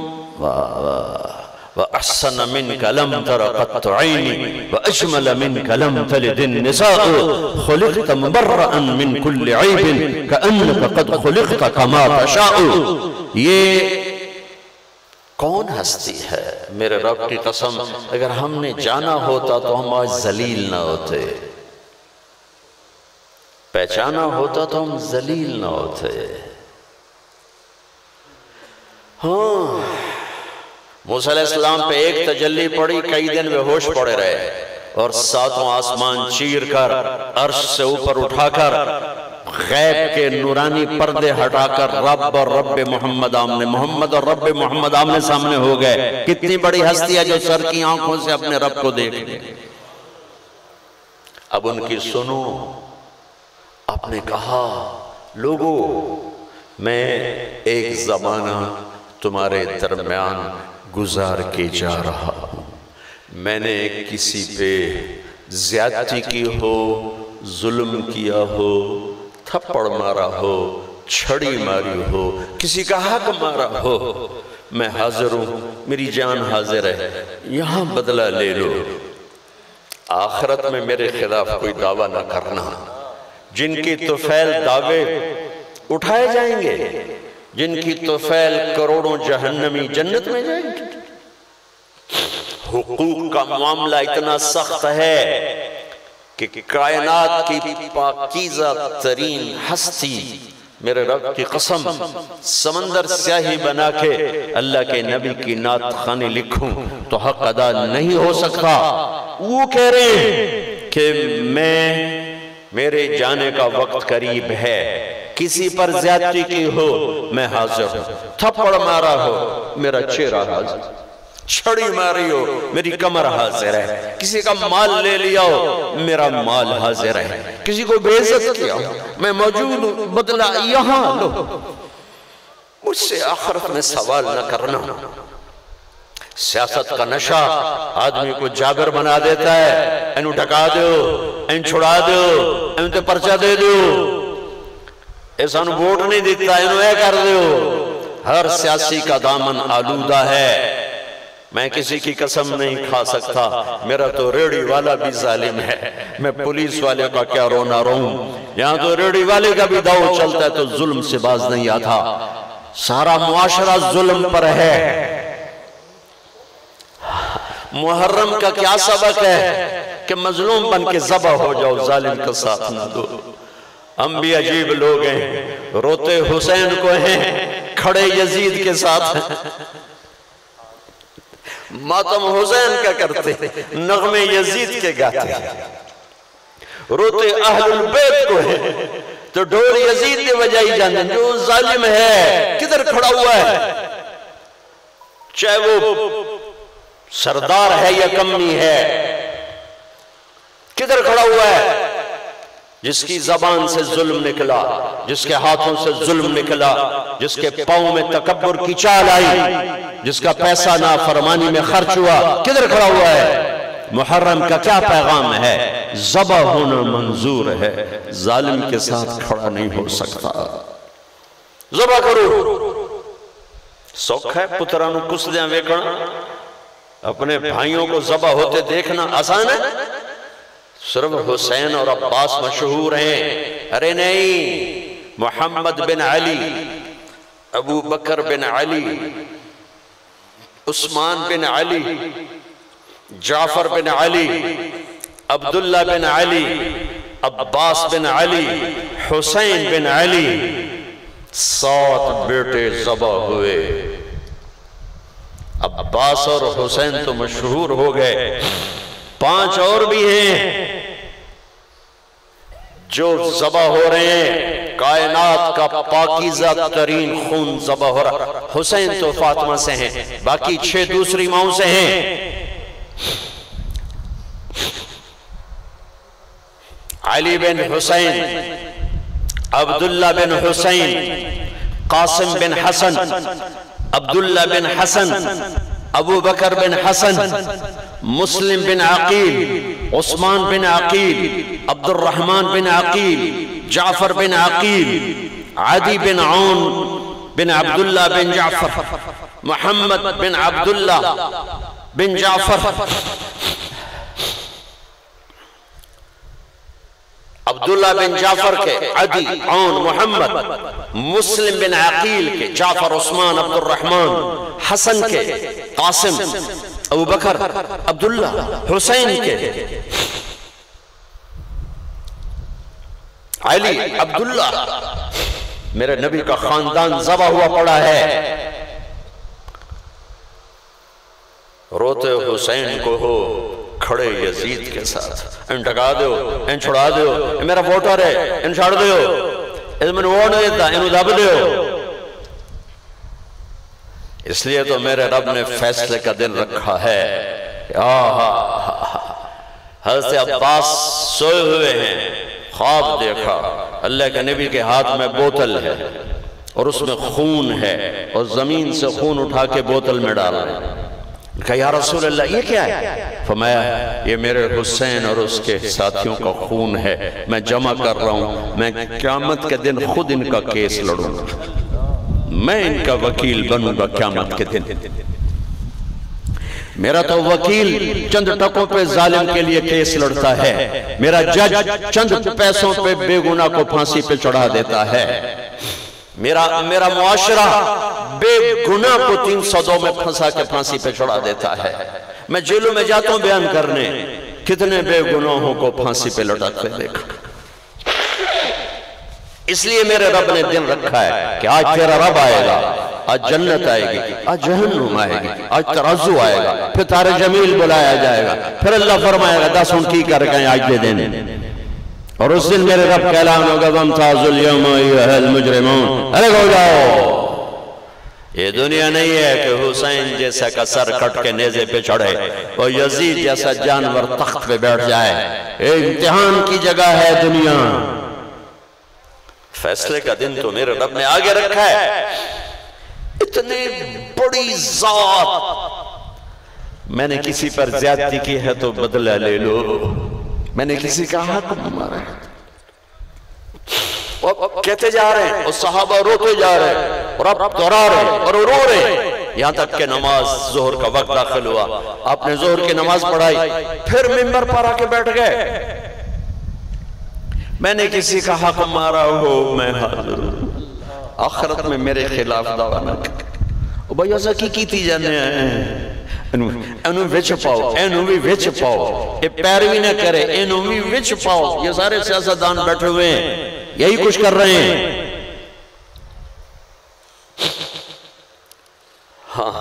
وأحسن منك لم تر قط عيني وأجمل منك لم تلد النساء خلقت مبرأ من كل عيب كأنك قد خلقت كما تشاء. یہ کون ہستی ہے میرے رب کی قسم. اگر ہم نے جانا ہوتا تو ہم آج ذلیل نہ ہوتے، پہچانا ہوتا تو ہم ذلیل نہ ہوتے. موسیٰ علیہ السلام پہ ایک تجلی پڑی، کئی دن بے ہوش پڑے رہے اور ساتوں آسمان چیر کر عرش سے اوپر اٹھا کر غیب کے نورانی پردے ہٹا کر رب اور رب محمد آمنے، محمد اور رب محمد آمنے سامنے ہو گئے. کتنی بڑی ہستی ہے جو سر کی آنکھوں سے اپنے رب کو دیکھ لے. اب ان کی سنو. آپ نے کہا لوگو میں ایک زمانہ تمہارے درمیان گزار کے جا رہا ہوں. میں نے کسی پہ زیادتی کی ہو، ظلم کیا ہو، تھپڑ مارا ہو، چھڑی ماری ہو، کسی کا حق مارا ہو، میں حاضر ہوں، میری جان حاضر ہے، یہاں بدلہ لے لو. آخرت میں میرے خلاف کوئی دعویٰ نہ کرنا. جن کی طفیل دعوے اٹھائے جائیں گے، جن کی طفیل کروڑوں جہنمی جنت میں جائیں گے. حقوق کا معاملہ اتنا سخت ہے کہ کائنات کی پاکیزہ ترین ہستی، میرے رب کی قسم، سمندر سیاہی بنا کے اللہ کے نبی کی نعت خوانی لکھوں تو حق ادا نہیں ہو سکتا۔ وہ کہہ رہے ہیں کہ میرے جانے کا وقت قریب ہے، کسی پر زیادتی کی ہو میں حاضر ہوں، تھپڑ مارا ہو میرا چہرہ حاضر، چھڑی ماری ہو میری کمر حاضر ہے، کسی کا مال لے لیا ہو میرا مال حاضر ہے، کسی کو بے عزت کیا ہو میں موجود ہوں، بدلہ یہاں لو، مجھ سے آخرت میں سوال نہ کرنا۔ سیاست کا نشہ آدمی کو جابر بنا دیتا ہے، انہوں ڈھکا دو، ان چھڑا دو، ان تے پرچہ دے دو، ایسا انہوں ووٹ نہیں دیتا، انہوں اے کر دو۔ ہر سیاسی کا دامن آلودہ ہے۔ میں کسی کی قسم نہیں کھا سکتا، میرا تو ریڑی والا بھی ظالم ہے، میں پولیس والے کا کیا رونا رہوں، یہاں تو ریڑی والے کا بھی داؤ چلتا ہے تو ظلم سے باز نہیں آتا، سارا معاشرہ ظلم پر ہے۔ محرم کا کیا سبق ہے کہ مظلوم بن کے ذبح ہو جاؤ، ظالم کا ساتھ نہ دو۔ ہم بھی عجیب لوگ ہیں، روتے حسین کو ہیں، کھڑے یزید کے ساتھ ہیں، ماتم حسین کا کرتے نغمے یزید کے گاتے، روتے اہل البیت کو ہیں تو ڈور یزید نے بجائی جانے، جو ظالم ہے کدھر کھڑا ہوا ہے، چاہے وہ سردار ہے یا کمی ہے، کدھر کھڑا ہوا ہے؟ جس کی زبان سے ظلم نکلا، جس کے ہاتھوں سے ظلم نکلا، جس کے پاؤں میں تکبر کی چال آئی، جس کا پیسہ نافرمانی میں خرچ ہوا، کدھر کھڑا ہوا ہے؟ محرم کا کیا پیغام ہے؟ ذبح ہونا منظور ہے، ظالم کے ساتھ کھڑا نہیں ہو سکتا۔ ذبح کرو، سوکھ ہے پترانو کسدیاں ویکھنا، اپنے بھائیوں کو ذبح ہوتے دیکھنا آسان ہے؟ صرف حسین اور عباس مشہور ہیں، ارے نہیں، محمد بن علی، ابو بکر بن علی، عثمان بن علی، جعفر بن علی، عبداللہ بن علی، عباس بن علی، حسین بن علی، 7 بیٹے ذبح ہوئے۔ عباس اور حسین تو مشہور ہو گئے، 5 اور بھی ہیں جو ذبح ہو رہے ہیں، کائنات کا پاکیزہ ترین خون ذبح ہو رہا۔ حسین تو فاطمہ سے ہیں، باقی 6 دوسری ماؤں سے ہیں، علی بن حسین، عبداللہ بن حسین، قاسم بن حسن، عبداللہ بن حسن، ابو بکر بن حسن، مسلم بن عقیل، عثمان بن عقیل، عبد الرحمن بن عقیل، جعفر بن عقیل، عدی بن عون بن عبداللہ بن جعفر، محمد بن عبداللہ بن جعفر، عبداللہ بن جعفر کے عدی، عون، محمد، مسلم بن عقیل کے جعفر، عثمان، عبد الرحمن، حسن کے قاسم، ابو بکر، عبداللہ، حسین کے علی، عبداللہ، میرے نبی کا خاندان ذبح ہوا پڑا ہے۔ روتے حسین کو ہو کھڑے یزید کے ساتھ، ان ٹکا دیو، ان چھڑا دیو، ان میرا ووٹر ہے، ان چھاڑ دیو، اس میں ووٹ نہیں دیتا، انہوں دب دیو۔ اس لیے تو میرے رب نے فیصلے کا دن رکھا ہے۔ حضرت عباس سوئے ہوئے ہیں، خواب دیکھا، اللہ کے نبی کے ہاتھ میں بوتل ہے اور اس میں خون ہے اور زمین سے خون اٹھا کے بوتل میں ڈال رہے ہیں۔ کہا یا رسول اللہ یہ کیا ہے؟ فرمایا یہ میرے حسین اور اس کے ساتھیوں کا خون ہے، میں جمع کر رہا ہوں، میں قیامت کے دن خود ان کا کیس لڑوں گا، میں ان کا وکیل بنوں گا قیامت کے دن۔ میرا تو وکیل چند ٹکوں پہ ظالم کے لیے کیس لڑتا ہے، میرا جج چند پیسوں پہ بے گناہ کو پھانسی پہ چڑھا دیتا ہے، میرا معاشرہ بے گناہ کو 302 میں پھنسا کے پھانسی پہ چڑھا دیتا ہے۔ میں جیلوں میں جاتا ہوں بیان کرنے، کتنے بے گناہوں کو پھانسی پہ لٹکتے دیکھا۔ اس لیے میرے رب نے دن رکھا ہے کہ آج تیرا رب آئے گا، آج جنت آئے گی، آج جہنم آئے گی، آج ترازو آئے گا، پھر طارق جمیل بلایا جائے گا، پھر اللہ فرمائے گا 10 ان کی کر گئے آج دے دینے، اور اس دن میرے رب کا اعلان ہوگا وَامْتَازُوا الْيَوْمَ أَيُّهَا الْمُجْرِمُونَ، ارے ہو جاؤ۔ یہ دنیا نہیں ہے کہ حسین جیسا کا سر کٹ کے نیزے پہ چڑھے اور یزید جیسا جانور تخت پہ بیٹھ جائے، ایک امتحان کی جگہ ہے دنیا۔ فیصلے کا دن تو میرے رب نے آگے رکھا ہے۔ اتنی بڑی ذات، میں نے کسی پر زیادتی کی ہے تو بدلہ لے لو، میں نے کسی کا حق مارا ہے، کہتے جا رہے ہیں اور صحابہ روتے جا رہے ہیں اور اب دورا رہے ہیں اور رو رہے ہیں، یہاں تک کہ نماز ظہر کا وقت داخل ہوا، آپ نے ظہر کی نماز پڑھائی، پھر ممبر پر آ کے بیٹھ گئے، میں نے کسی کا حق مارا ہو میں حاضر ہوں، آخرت میں میرے خلاف دعویٰ نہ کرے۔ او بھائی ایسا کی تھی جانے ہیں انہوں وچ پاؤ، انہوں بھی وچ پاؤ، یہ پیروی نہ کرے، انہوں بھی وچ پاؤ، یہ سارے سیاستدان بیٹھے ہوئے ہیں یہی کچھ کر رہے ہیں۔ ہاں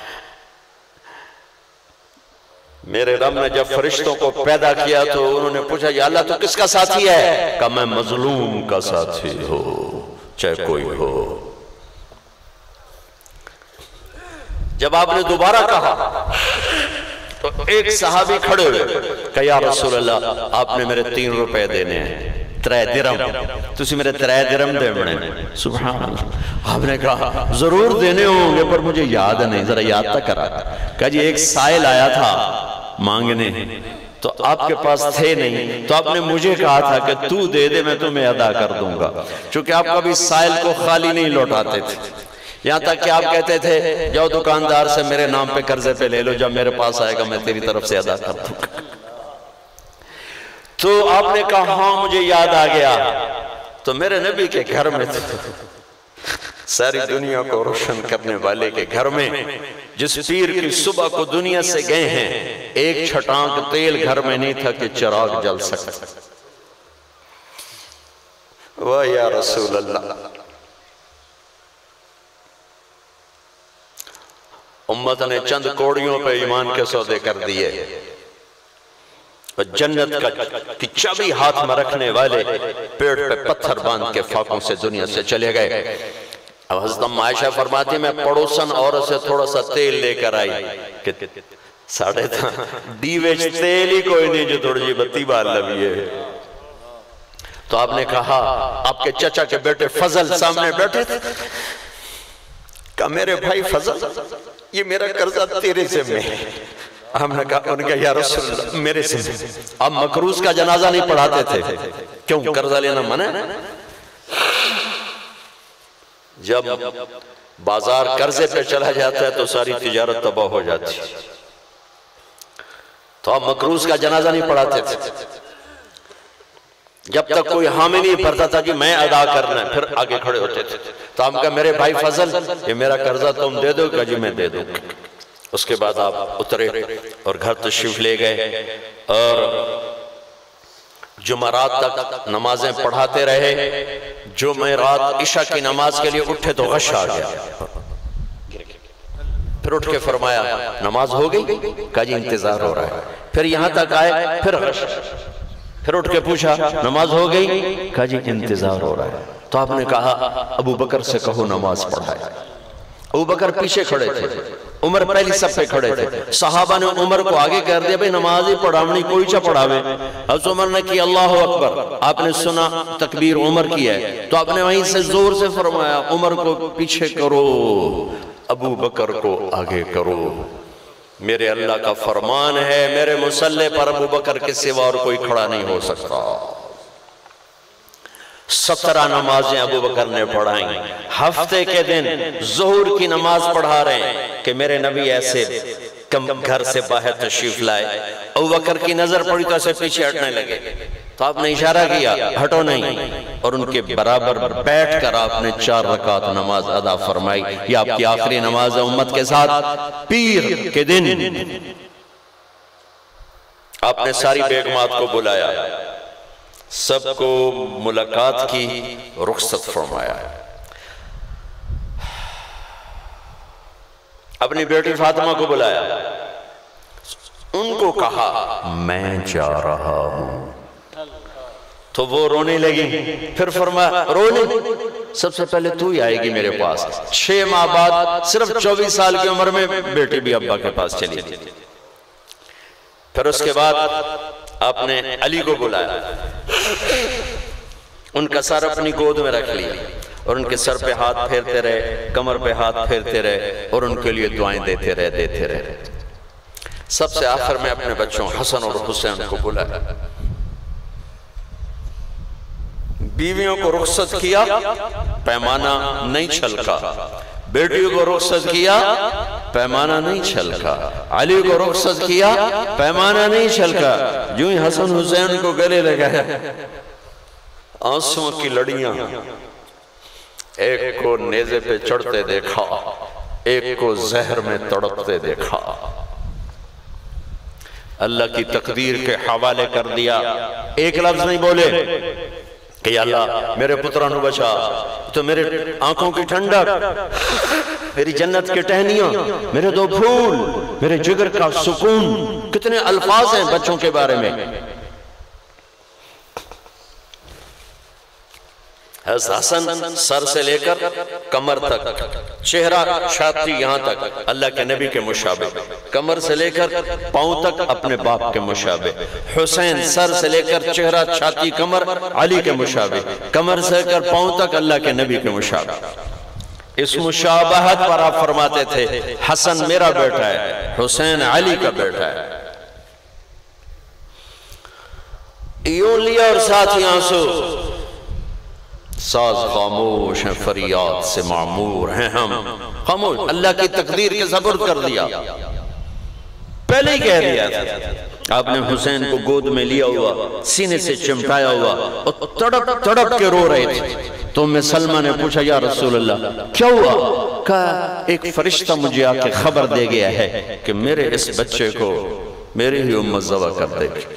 میرے رب نے جب فرشتوں کو پیدا کیا تو انہوں نے پوچھا یا اللہ تو کس کا ساتھی ہے؟ کہا میں مظلوم کا ساتھی ہو چاہے کوئی ہو۔ جب آپ نے دوبارہ کہا تو ایک صحابی کھڑے ہوئے کہا یا رسول اللہ آپ نے میرے 3 روپے دینے ہیں، 3 درم، تسی میرے 3 درم دے بڑے، سبحان اللہ۔ آپ نے کہا ضرور دینے ہوں گے پر مجھے یاد نہیں، ذرا یاد تک کرا۔ کہا جی ایک سائل آیا تھا مانگنے تو آپ کے پاس تھے نہیں تو آپ نے مجھے کہا تھا کہ تو دے دے میں تمہیں ادا کر دوں گا، چونکہ آپ کبھی سائل کو خالی نہیں لوٹاتے تھے، یہاں تک کہ آپ کہتے تھے جاؤ دکاندار سے میرے نام پہ قرضے پہ لے لو، جب میرے پاس آئے گا میں تیری طرف سے ادا کر دوں گا۔ تو آپ نے کہا ہاں مجھے یاد آ گیا، تو میرے نبی کے گھر میں تھے، ساری دنیا کو روشن کرنے والے کے گھر میں، جس پیر کی صبح کو دنیا سے گئے ہیں ایک چھٹانک تیل گھر میں نہیں تھا کہ چراغ جل سکتا۔ واہ یا رسول اللہ، امت نے چند کوڑیوں پہ ایمان کے سودے کر دیے، اور جنت کی چابی ہاتھ میں رکھنے والے پیڑ پہ پتھر باندھ کے فاقوں سے دنیا سے چلے گئے۔ اب حضرت عائشہ فرماتی میں پڑوسن عورت سے تھوڑا سا تیل لے کر آئی کہ ساڑھے تھا دیوے تیل ہی کوئی نہیں جو تھوڑی جی بتی بار لبیے۔ تو آپ نے کہا آپ کے چچا کے بیٹے فضل سامنے بیٹھے تھے، کہا میرے بھائی فضل یہ میرا قرضہ تیرے سے میں ہے۔ ہم نے کہا انہوں نے کہا یا رسول اللہ میرے سے آپ مکروز کا جنازہ نہیں پڑھاتے تھے، کیوں قرضہ لینا منع ہے؟ جب بازار قرضے پہ چلا جاتا ہے تو ساری تجارت تباہ ہو جاتی، تو آپ مکروز کا جنازہ نہیں پڑھاتے تھے، جب تک کوئی حامی نہیں پڑھتا تھا کہ میں ادا کرنا ہے پھر آگے کھڑے ہوتے تھے۔ تو ہم کہا میرے بھائی فضل یہ میرا قرضہ تم دے دو، کہا جی میں دے دوں۔ اس کے بعد آپ اترے اور گھر تشریف لے گئے اور جمعرات تک نمازیں پڑھاتے رہے۔ جمعرات عشاء کی نماز کے لیے اٹھے تو غش آ گیا، پھر اٹھ کے فرمایا نماز ہو گئی؟ کہا جی انتظار ہو رہا ہے۔ پھر یہاں تک آئے پھر غش، پھر اٹھ کے پوچھا نماز ہو گئی؟ کہا جی انتظار ہو رہا ہے۔ تو آپ نے کہا ابو بکر سے کہو نماز پڑھائے۔ ابو بکر پیچھے کھڑے تھے، عمر پہلی سب پہ کھڑے تھے، صحابہ نے عمر کو آگے کر دیا بھئی نماز ہی پڑھاونی کوئی چا پڑھاوے۔ حضرت عمر نے کی اللہ اکبر، آپ نے سنا تکبیر عمر کی ہے تو آپ نے وہیں سے زور سے فرمایا عمر کو پیچھے کرو ابو بکر کو آگے کرو، میرے اللہ کا فرمان ہے میرے مصلی پر ابو بکر کے سوا اور کوئی کھڑا نہیں ہو سکتا۔ 17 نمازیں ابو بکر نے پڑھائیں، ہفتے کے دن ظہر کی نماز پڑھا رہے ہیں کہ میرے نبی ایسے گھر سے باہر تشریف لائے، ابو بکر کی نظر پڑی تو ایسے پیچھے ہٹنے لگے، تو آپ نے اشارہ کیا ہٹو نہیں، اور ان کے برابر بیٹھ کر آپ نے 4 رکعت نماز ادا فرمائی۔ یہ آپ کی آخری نماز ہے امت کے ساتھ۔ پیر کے دن آپ نے ساری بیگمات کو بلایا، سب کو ملاقات کی، رخصت فرمایا۔ اپنی بیٹی فاطمہ کو بلایا، ان کو کہا میں جا رہا ہوں، تو وہ رونے لگی۔ پھر فرمایا رونے، سب سے پہلے تو ہی آئے گی میرے پاس۔ 6 ماہ بعد صرف 24 سال کی عمر میں بیٹی بھی ابا کے پاس چلی گئی۔ پھر اس کے بعد آپ نے علی کو بلایا، ان کا سر اپنی گود میں رکھ لیا اور ان کے سر پہ ہاتھ پھیرتے رہے، کمر پہ ہاتھ پھیرتے رہے اور ان کے لیے دعائیں دیتے رہے۔ سب سے آخر میں اپنے بچوں حسن اور حسین کو بلایا، بیویوں کو رخصت کیا، پیمانہ نہیں چھلکا، بیٹیوں کو رخصت کیا، پیمانہ نہیں چھلکا، علی کو رخصت کیا، پیمانہ نہیں چھلکا۔ جو ہی حسن حسین کو گلے لگایا، آنسوں کی لڑیاں، ایک کو نیزے پہ چڑھتے دیکھا، ایک کو زہر میں تڑپتے دیکھا۔ اللہ کی تقدیر کے حوالے کر دیا، ایک لفظ نہیں بولے کہ یا اللہ میرے پترانو بچا، تو میرے آنکھوں کی ٹھنڈک، میری جنت کے ٹہنیاں، میرے 2 پھول، میرے جگر کا سکون۔ کتنے الفاظ ہیں بچوں کے بارے میں۔ حسن سر سے لے کر کمر تک، چہرہ چھاتی یہاں تک اللہ کے نبی کے مشابہ، کمر سے لے کر پاؤں تک اپنے باپ کے مشابہ۔ حسین سر سے لے کر چہرہ چھاتی کمر علی کے مشابہ، کمر سے لے کر پاؤں تک اللہ کے نبی کے مشابہ۔ اس مشابہت پر آپ فرماتے تھے حسن میرا بیٹا ہے، حسین علی کا بیٹا ہے۔ یوں لیا اور ساتھ ہی آنسو، ساز خاموش ہیں فریاد سے معمور ہیں ہم، خاموش، اللہ کی تقدیر کے سپرد کر دیا، پہلے ہی کہہ دیا تھا۔ آپ نے حسین کو گود میں لیا ہوا، سینے سے چمٹایا ہوا اور تڑپ تڑپ کے رو رہے تھے۔ تو ام سلمہ نے پوچھا یا رسول اللہ کیا ہوا؟ کہا ایک فرشتہ مجھے آ کے خبر دے گیا ہے کہ میرے اس بچے کو میری ہی امت ذبح کر دے گی۔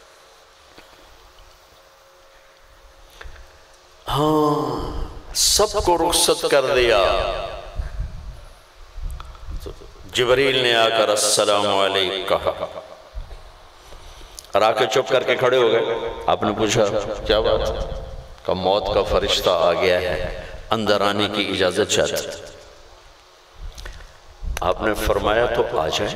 ہاں سب کو رخصت کر دیا۔ جبریل نے آ کر السلام علیکم کہا اور آ کے چپ کر کے کھڑے ہو گئے۔ آپ نے پوچھا کیا بات ہے؟ کہ موت کا فرشتہ آ گیا ہے، اندر آنے کی اجازت چاہتا ہے۔ آپ نے فرمایا تو آ جائے۔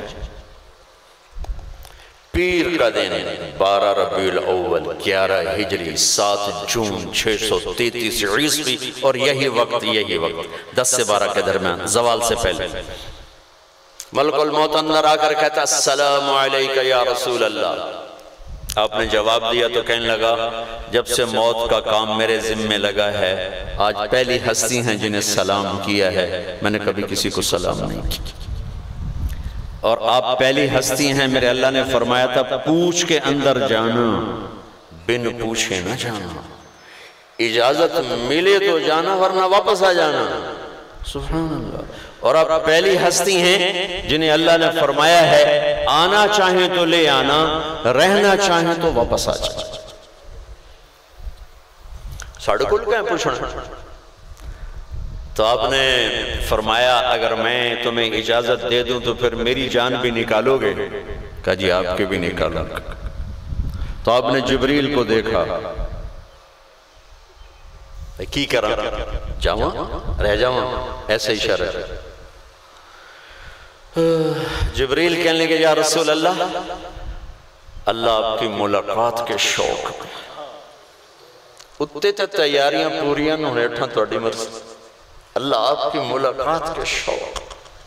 پیر کا دن 12 ربیع الاول 11 ہجری 7 جون 633 عیسوی، اور یہی وقت 10 سے 12 کے درمیان زوال سے پہلے ملک الموت اندر آ کر کہتا السلام علیکہ یا رسول اللہ۔ آپ نے جواب دیا تو کہنے لگا جب سے موت کا کام میرے ذمہ لگا ہے آج پہلی ہستی ہیں جنہیں سلام کیا ہے، میں نے کبھی کسی کو سلام نہیں کیا، اور آپ پہلی ہستی ہیں میرے اللہ نے فرمایا تھا پوچھ کے اندر جانا، بن پوچھے نہ جانا، اجازت ملے تو جانا ورنہ واپس آ جانا۔ سبحان اللہ۔ اور آپ پہلی ہستی ہیں جنہیں اللہ نے فرمایا ہے آنا چاہیں تو لے آنا، رہنا چاہیں تو واپس آ جانا۔ ساڑھے کل کہیں پوچھنا؟ تو آپ نے فرمایا اگر میں تمہیں اجازت دے دوں تو پھر میری جان بھی نکالو گے؟ کہا جی آپ کے بھی نکالوں گا۔ تو آپ نے جبریل کو دیکھا، کی کرا جاؤں رہ جاؤں، ایسے اشارہ۔ جبریل کہنے لگے یا رسول اللہ، اللہ آپ کی ملاقات کے شوق اتنے تے تیاریاں پوریاں نہ ہٹھاں توڑی مرضی، اللہ آپ کی ملاقات کے شوق۔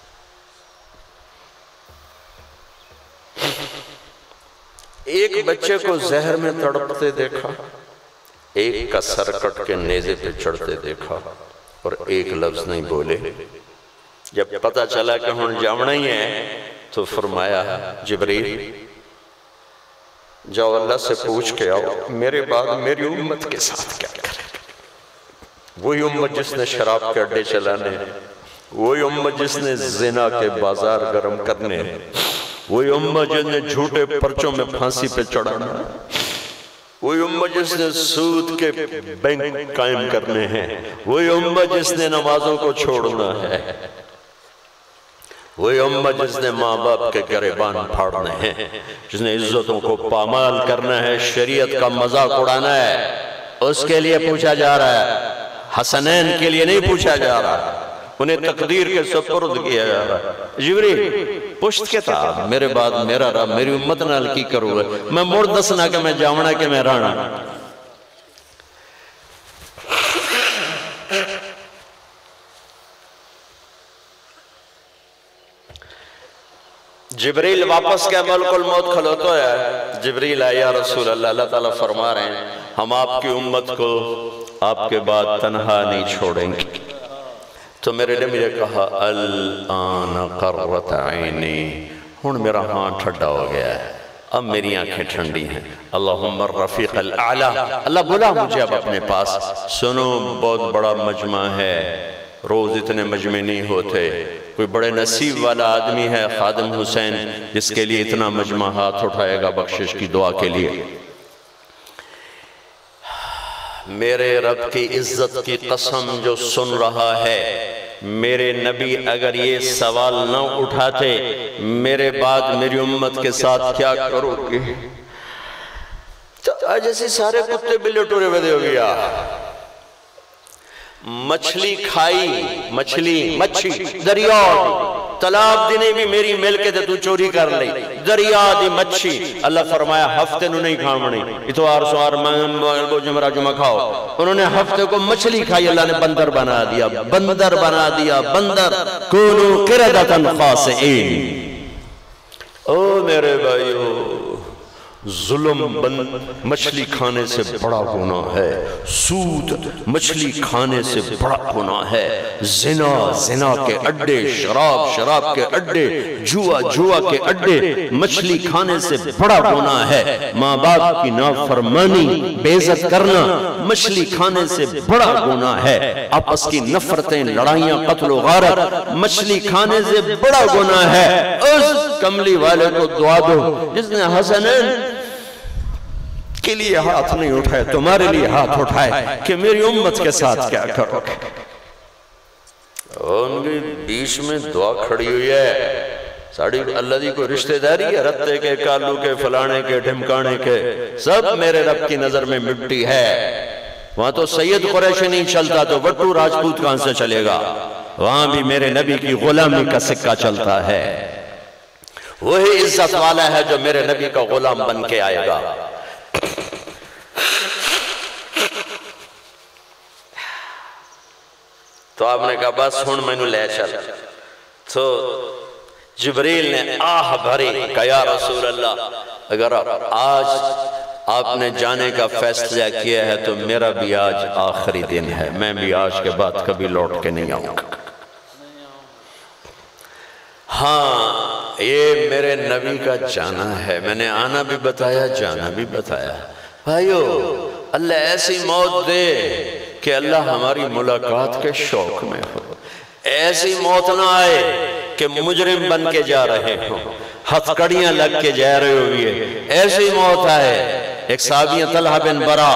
ایک بچے کو زہر میں تڑپتے دیکھا، ایک کا سر کٹ کے نیزے پہ چڑھتے دیکھا، اور ایک لفظ نہیں بولے۔ جب پتہ چلا کہ ہن جاونا ہی ہے تو فرمایا جبریل جاؤ اللہ سے پوچھ کے آؤ میرے بعد میری امت کے ساتھ کیا کرے۔ وہی امت جس نے شراب کے اڈے چلانے، وہی امت جس نے زنا کے بازار گرم کرنے، وہی امت جس نے جھوٹے پرچوں میں پھانسی پہ چڑھانا ہے، وہی امت جس نے سود کے بینک قائم کرنے ہیں، وہی امت جس نے نمازوں کو چھوڑنا ہے، وہی امت جس نے ماں باپ کے گریبان پھاڑنے ہیں، جس نے عزتوں کو پامال کرنا ہے، شریعت کا مذاق اڑانا ہے، اس کے لیے پوچھا جا رہا ہے، حسنین کے لیے نہیں پوچھا جا رہا، انہیں تقدیر کے سپرد کیا جا رہا ہے۔ جبریل پشت کے تھا میرے بعد میرا رب میری امت نال کی کرو ہے، میں مڑ دسنا کہ میں جامنا کہ میں رانا۔ جبریل واپس کیا ملک الموت کھلوتا ہے، جبریل آیا یا رسول اللہ، اللہ تعالیٰ فرما رہے ہیں ہم آپ کی امت کو آپ کے بعد تنہا نہیں چھوڑیں گے۔ تو میرے نے مجھے کہا الان قرۃ عینی، ہن میرا ہاتھ ٹھنڈا ہو گیا ہے، اب میری آنکھیں ٹھنڈی ہیں۔ اللہم الرفیق الاعلی، اللہ بلا مجھے اب اپنے پاس۔ سنو بہت بڑا مجمع ہے، روز اتنے مجمع نہیں ہوتے، کوئی بڑے نصیب والا آدمی ہے خادم حسین جس کے لیے اتنا مجمع ہاتھ اٹھائے گا بخشش کی دعا کے لیے۔ میرے رب کی عزت کی قسم جو سن رہا ہے، میرے نبی اگر یہ سوال نہ اٹھاتے میرے بعد میری امت کے ساتھ کیا کرو گے، تو آج ایسے سارے کتے بلے ٹورے بدے ہو گیا۔ مچھلی کھائی، مچھی دریا تالاب دینے بھی میری ملکے دے تو چوری کر لئی، دریا دی مچھی اللہ فرمایا ہفتے نو نہیں کھامنی، اتوار سوار منگل جمعہ جمعہ کھاؤ، انہوں نے ہفتے کو مچھلی کھائی، اللہ نے بندر بنا دیا، بندر کونو قردۃ خاسئین۔ او میرے بھائیو، ظلم مچھلی کھانے سے بڑا گناہ ہے، سود مچھلی کھانے سے بڑا گناہ ہے، زنا کے اڈے، شراب کے اڈے، جوا کے اڈے مچھلی کھانے سے بڑا گناہ ہے، ماں باپ کی نافرمانی بے عزت کرنا مچھلی کھانے سے بڑا گناہ ہے، آپس کی نفرتیں لڑائیاں قتل و غارت مچھلی کھانے سے بڑا گناہ ہے۔ اس کملی والے کو دعا دو جس نے حسنین کے لیے ہاتھ نہیں اٹھائے، تمہارے لیے ہاتھ اٹھائے کہ میری امت کے ساتھ کیا کرو گے۔ ان کے بیچ میں دعا کھڑی ہوئی ہے، ساڑھی اللہ دی کوئی رشتہ داری ہے، رتے کے، کالو کے، فلانے کے، ڈھمکانے کے، سب میرے رب کی نظر میں مٹی ہے۔ وہاں تو سید قریش نہیں چلتا تو وٹو راجپوت کہاں سے چلے گا، وہاں بھی میرے نبی کی غلامی کا سکہ چلتا ہے۔ وہی عزت والا ہے جو میرے نبی کا غلام بن کے آئے گا۔ تو آپ نے کہا بس ہن میں نو لے چل، تو جبریل نے آہ بھری کہ یا رسول اللہ اگر آج آپ نے جانے کا فیصلہ کیا ہے تو میرا بھی آج آخری دن ہے، میں بھی آج کے بعد کبھی لوٹ کے نہیں آؤں گا۔ ہاں یہ میرے نبی کا جانا ہے، میں نے آنا بھی بتایا جانا بھی بتایا۔ بھائیو اللہ ایسی موت دے کہ اللہ ہماری ملاقات کے شوق میں ہو، ایسی موت نہ آئے کہ مجرم بن کے جا رہے ہوں، ہتھکڑیاں لگ کے جا رہے ہوئے، ایسی موت آئے۔ ایک صحابی طلحہ بن برا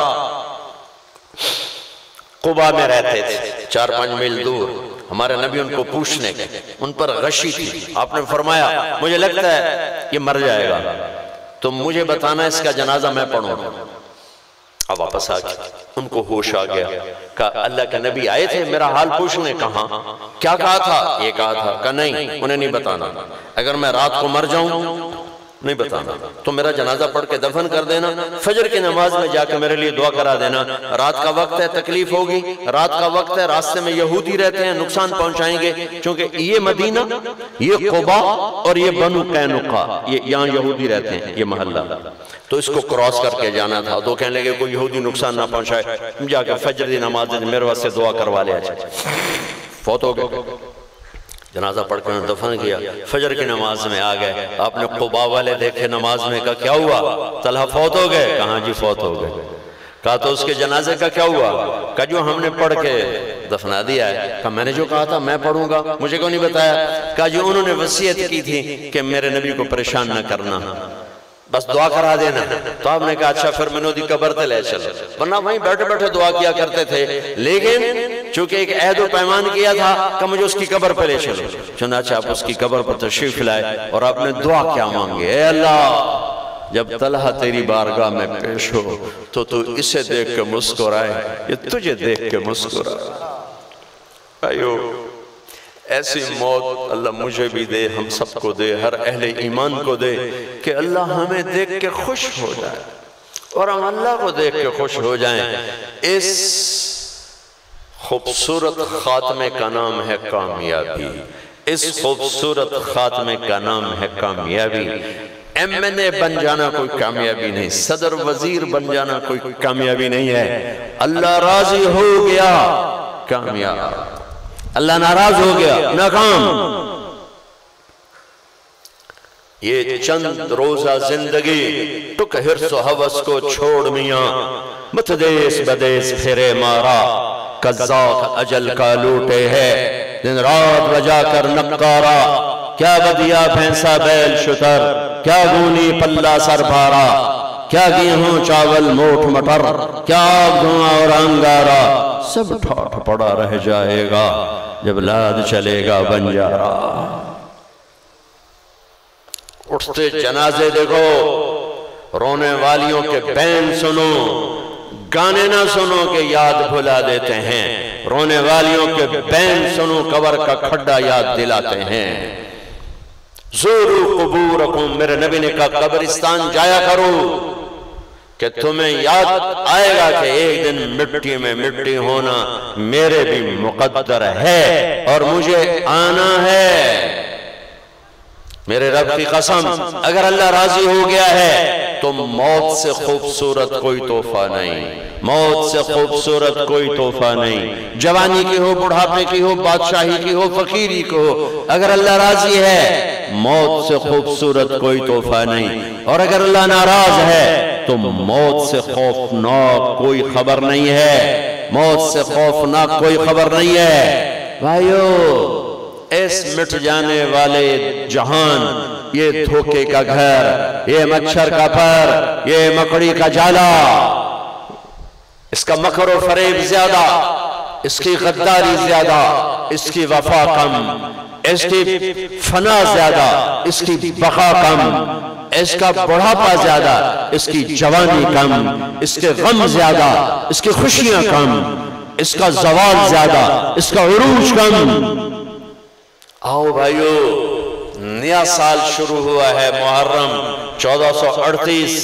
قبا میں رہتے تھے، 4-5 میل دور، ہمارے نبی ان کو پوچھنے گئے، ان پر غشی تھی، آپ نے فرمایا مجھے لگتا ہے یہ مر جائے گا تو مجھے بتانا اس کا جنازہ میں پڑھوں۔ اب واپس آ گئے، ان کو ہوش آ گیا، کہا اللہ کے نبی آئے تھے میرا حال پوچھنے، کہاں کیا کہا تھا، یہ کہا تھا، کہا نہیں انہیں نہیں بتانا، اگر میں رات کو مر جاؤں نہیں بتانا، تو میرا جنازہ پڑھ کے دفن کر دینا، فجر کی نماز میں جا کے میرے لیے دعا کرا دینا، رات کا وقت ہے تکلیف ہوگی، رات کا وقت ہے راستے میں یہودی رہتے ہیں نقصان پہنچائیں گے، چونکہ یہ مدینہ، یہ قبا اور یہ بنو قینقاع، یہاں یہودی رہتے ہیں یہ محلہ، تو اس کو کراس کر کے جانا تھا۔ تو کہنے لگے کوئی یہودی نقصان نہ پہنچائے، جا کے فجر دی نماز میرے واسطے دعا کروا لیا جائے۔ فوت ہو گئے، جنازہ پڑھ کے انہوں نے دفن کیا، فجر کی نماز میں آ گئے، آپ نے قبا والے دیکھے نماز میں، کہا کیا ہوا، طلحہ فوت ہو گئے، کہاں جی فوت ہو گئے، کہا تو اس کے جنازے کا کیا ہوا، کہا جو ہم نے پڑھ کے دفنا دیا ہے۔ کہا میں نے جو کہا تھا میں پڑھوں گا، مجھے کیوں نہیں بتایا؟ کہا جو انہوں نے وصیت کی تھی کہ میرے نبی کو پریشان نہ کرنا، بس دعا کرا دینا۔ تو آپ نے کہا اچھا پھر میں نے دی قبر تے لے چلو، ورنہ وہیں بیٹھے بیٹھے دعا کیا کرتے تھے، لیکن چونکہ ایک عہد و پیمان کیا تھا کہ مجھے اس کی قبر پہ لے چلو، چنانچہ آپ اس کی قبر پر تشریف لائے اور آپ نے دعا کیا مانگے، اے اللہ جب طلحہ تیری بارگاہ میں پیش ہو تو تو اسے دیکھ کے مسکرائے، یہ تجھے دیکھ کے مسکرائے۔ آئیو ایسی موت اللہ مجھے بھی دے، ہم سب کو دے، ہر اہل ایمان کو دے کہ اللہ ہمیں دیکھ کے خوش ہو جائے اور ہم اللہ کو دیکھ کے خوش ہو جائیں۔ اس خوبصورت خاتمے کا نام ہے کامیابی، اس خوبصورت خاتمے کا نام ہے کامیابی۔ ایم این اے بن جانا کوئی کامیابی نہیں، صدر وزیر بن جانا کوئی کامیابی نہیں ہے۔ اللہ راضی ہو گیا کامیاب، اللہ ناراض ہو گیا ناکام۔ یہ چند روزہ زندگی ٹک حرص و حوث کو چھوڑ میاں، مت دیس بدیس پھرے مارا، قذاق اجل کا لوٹے ہے دن رات بجا کر نقارا۔ کیا بدیا بھینسا بیل شتر، کیا گونی پلہ سر بھارا، کیا گیہوں چاول موٹ مٹر، کیا آگ دھواں اور انگارا، سب ٹھاٹ پڑا رہ جائے گا جب لاد چلے گا بنجارا۔ اٹھتے جنازے دیکھو، رونے والیوں کے بین سنو، گانے نہ سنو کہ یاد بھلا دیتے ہیں، رونے والیوں کے بین سنو قبر کا کھڈا یاد دلاتے ہیں۔ زورو قبورکم، میرے نبی نے کہا قبرستان جایا کرو کہ تمہیں یاد آئے گا کہ ایک دن مٹی میں مٹی ہونا میرے بھی مقدر ہے اور مجھے آنا ہے۔ میرے رب کی قسم اگر اللہ راضی ہو گیا ہے تو موت سے خوبصورت کوئی تحفہ نہیں، موت سے خوبصورت کوئی تحفہ نہیں، جوانی کی ہو، بڑھاپے کی ہو، بادشاہی کی ہو، فقیری کی ہو، اگر اللہ راضی ہے موت سے خوبصورت کوئی تحفہ نہیں، اور اگر اللہ ناراض ہے تو موت سے خوفناک کوئی خبر نہیں ہے، موت سے خوفناک کوئی خبر نہیں ہے۔ بھائیو اس مٹ جانے والے جہان، یہ دھوکے کا گھر، یہ مچھر کا پر، یہ مکڑی کا جالا، اس کا مکر و فریب زیادہ، اس کی غداری زیادہ، اس کی وفا کم، اس کی فنا زیادہ، اس کی بقا کم، اس کا بڑھاپا زیادہ، اس کی جوانی کم، اس کے غم زیادہ، اس کی خوشیاں کم، اس کا زوال زیادہ، اس کا عروج کم۔ آؤ بھائیو نیا سال شروع ہوا ہے، محرم 1438،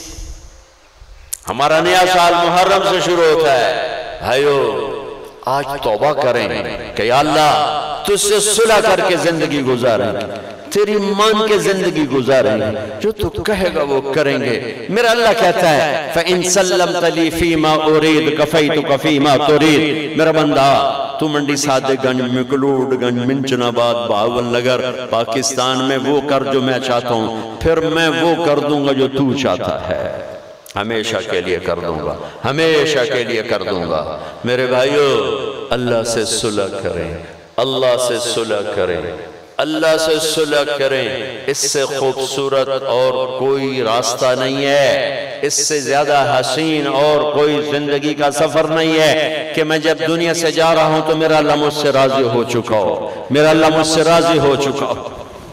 ہمارا نیا سال محرم سے شروع ہوتا ہے۔ بھائیو آج توبہ کریں کہ یا اللہ تجھ سے صلح کر کے زندگی گزاریں، تیری مان کے زندگی گزاریں، جو تو کہے گا وہ کریں گے۔ میرا اللہ کہتا ہے فَإِن سَلَّمْتَ لِي فِي مَا أُرِيدُ كَفَيْتُكَ فِي مَا تُرِيدُ، میرا بندہ تو منڈی صادق گنج، مکلوڈ گنج، منچن آباد، بہاول نگر پاکستان میں وہ کر جو میں چاہتا ہوں، پھر میں وہ کر دوں گا جو تو چاہتا ہے، ہمیشہ کے لیے کر دوں گا، ہمیشہ کے لیے کر دوں گا۔ میرے بھائیو اللہ سے صلح کریں، اللہ سے صلح کریں، اللہ سے صلح کریں، اس سے خوبصورت اور کوئی راستہ نہیں ہے، اس سے زیادہ حسین اور کوئی زندگی کا سفر نہیں ہے کہ میں جب دنیا سے جا رہا ہوں تو میرا اللہ مجھ سے راضی ہو چکا ہو، میرا اللہ مجھ سے راضی ہو چکا ہو۔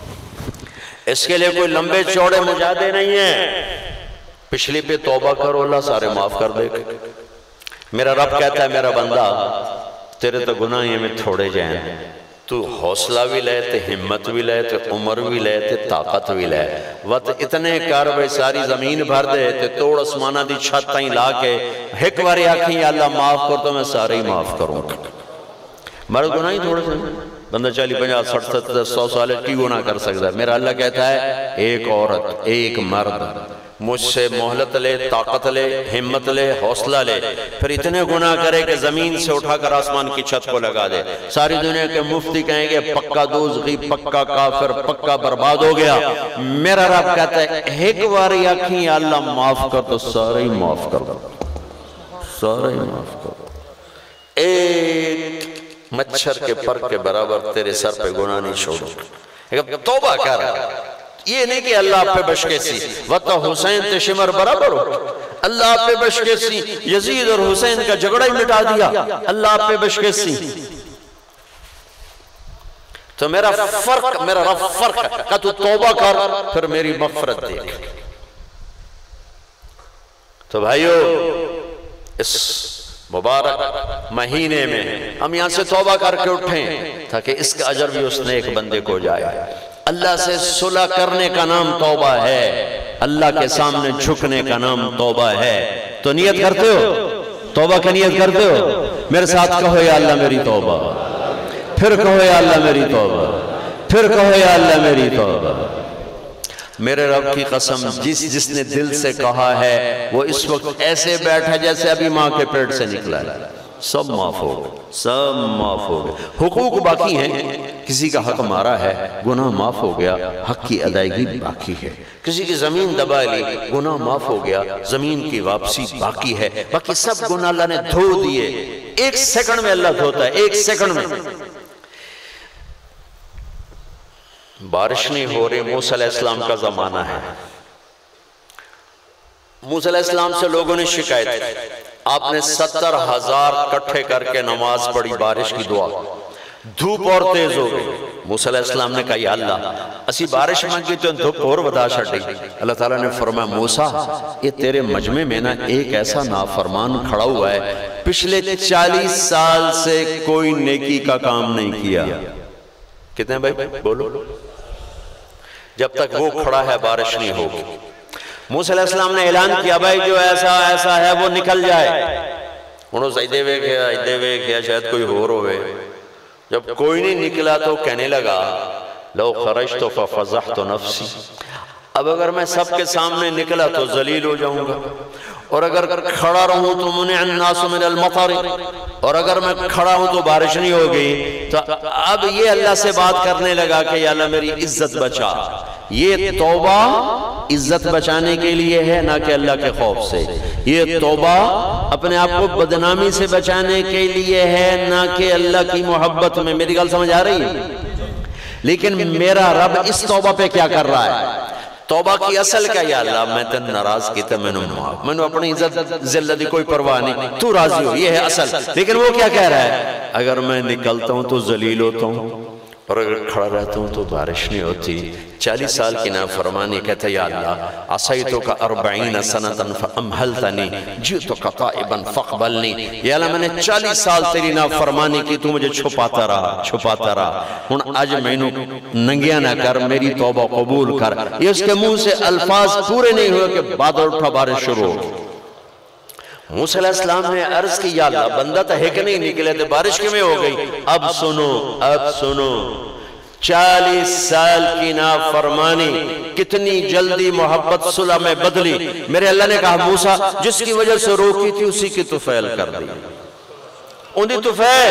اس کے لیے کوئی لمبے چوڑے مجاہدے نہیں ہیں، پچھلی پہ توبہ کرو اللہ سارے معاف کر دے۔ میرا رب کہتا ہے میرا بندہ تیرے تو گناہیں میں تھوڑے جائیں، تو حوصلہ بھی لے، تے ہمت بھی لے، تے عمر بھی لے، تے طاقت بھی لے، وقت اتنے کار بھائی ساری زمین بھر دے، تے توڑ اسمانہ دی چھت تائیں لا کے ایک باری آکھیں یا اللہ معاف کر تو میں سارے ہی معاف کروں گا۔ مرد گناہ ہی تھوڑے سے بندہ 40 50 60 70 100 سال کی گناہ کر سکتا ہے۔ میرا اللہ کہتا ہے ایک عورت ایک مرد مجھ سے مہلت لے، طاقت لے، ہمت لے، حوصلہ لے، پھر اتنے گناہ کرے کہ زمین سے اٹھا کر آسمان کی چھت کو لگا دے، ساری دنیا کے مفتی کہیں گے پکا دوزخی، پکا کافر، پکا برباد ہو گیا۔ میرا رب کہتا ہے ایک باری آکھیں یا اللہ معاف کر تو سارے ہی معاف کر دو، سارے ہی معاف کر دو۔ ایک مچھر کے پر کے برابر تیرے سر پہ گناہ نہیں چھوڑو، توبہ کر۔ یہ نہیں کہ اللہ آپ پہ بشکے سی وطا حسین تے شمر برابر ہو، اللہ آپ پہ بشکے سی یزید اور حسین کا جھگڑا ہی مٹا دیا، اللہ آپ پہ بشکے سی۔ تو میرا رب فرق کہ تو توبہ کر پھر میری مغفرت دیکھ۔ تو بھائیو اس مبارک مہینے میں ہم یہاں سے توبہ کر کے اٹھیں تاکہ اس کا اجر بھی اس نیک بندے کو جائے۔ اللہ سے صلح کرنے کا نام توبہ ہے، اللہ کے سامنے جھکنے کا نام توبہ ہے۔ تو نیت کرتے ہو؟ توبہ کی نیت کرتے ہو؟ میرے ساتھ کہو یا اللہ میری توبہ، پھر کہو یا اللہ میری توبہ، پھر کہو یا اللہ میری توبہ۔ میرے رب کی قسم جس نے دل سے کہا ہے وہ اس وقت ایسے بیٹھا جیسے ابھی ماں کے پیٹ سے نکلا ہے، سب معاف ہو گئے، سب معاف ہو گئے۔ حقوق باقی ہیں، کسی کا حق مارا ہے گناہ معاف ہو گیا، حق کی ادائیگی باقی ہے۔ کسی کی زمین دبا لی گناہ معاف ہو گیا، زمین کی واپسی باقی ہے۔ باقی سب گناہ اللہ نے دھو دیے، ایک سیکنڈ میں اللہ دھوتا ہے، ایک سیکنڈ میں۔ بارش نہیں ہو رہی، موسیٰ علیہ السلام کا زمانہ ہے، موسیٰ علیہ السلام سے لوگوں نے شکایت کی، آپ نے 70,000 کٹھے کر کے نماز پڑھی بارش کی دعا، دھوپ اور تیز ہو گئی۔ موسیٰ علیہ السلام نے کہا یا اللہ اسی بارش مانگی تو دھوپ اور بدا چھڑی۔ اللہ تعالیٰ نے فرمایا موسیٰ یہ تیرے مجمع میں نا ایک ایسا نافرمان کھڑا ہوا ہے پچھلے 40 سال سے کوئی نیکی کا کام نہیں کیا۔ کتنے ہیں بھائی بولو؟ جب تک وہ کھڑا ہے بارش نہیں ہوگی۔ موسیٰ علیہ السلام نے اعلان کیا بھائی جو ایسا ہے وہ نکل جائے۔ انہوں سے ایدے وے کیا شاید کوئی ہو روے۔ جب کوئی نہیں نکلا تو کہنے لگا لو خرجت ففضحت نفسی، اب اگر میں سب کے سامنے نکلا تو ذلیل ہو جاؤں گا، اور اگر کھڑا رہوں تو منع الناس من المطر، اور اگر میں کھڑا ہوں تو بارش نہیں ہوگی۔ تو اب یہ اللہ سے بات کرنے لگا کہ یا اللہ میری عزت بچا۔ یہ توبہ عزت بچانے کے لیے ہے نہ کہ اللہ کے خوف سے، یہ توبہ اپنے آپ کو بدنامی سے بچانے کے لیے ہے نہ کہ اللہ کی محبت میں۔ میری گل سمجھ آ رہی ہے؟ لیکن میرا رب اس توبہ پہ کیا کر رہا ہے؟ توبہ کی اصل کیا یا اللہ میں تن ناراض کیتا میں نے اپنی عزت ذلت کوئی پرواہ نہیں، تو راضی ہو، یہ ہے اصل۔ لیکن وہ کیا کہہ رہا ہے؟ اگر میں نکلتا ہوں تو ذلیل ہوتا ہوں، اور اگر کھڑا رہتا ہوں تو بارش نہیں ہوتی۔ 40 سال کی نافرمانی کہتا یا اللہ عصیتک 40 سنۃ فامہلتنی جئتک تائبا فاقبلنی، یا اللہ میں نے 40 سال تیری نافرمانی کی، تو مجھے چھپاتا رہا، ہن اج مینوں ننگیا نہ کر، میری توبہ قبول کر۔ یہ اس کے منہ سے الفاظ پورے نہیں ہوئے کہ بادل اٹھا بارش شروع ہو۔ موسیٰ علیہ السلام نے عرض کی یا اللہ بندہ تو ہے کہ نہیں نکلے تھے، بارش کیوں میں ہو گئی؟ اب سنو 40 سال کی نافرمانی کتنی جلدی محبت صلح میں بدلی۔ میرے اللہ نے کہا موسیٰ جس کی وجہ سے روکی تھی اسی کی طفیل کر دی، اندھی طفیل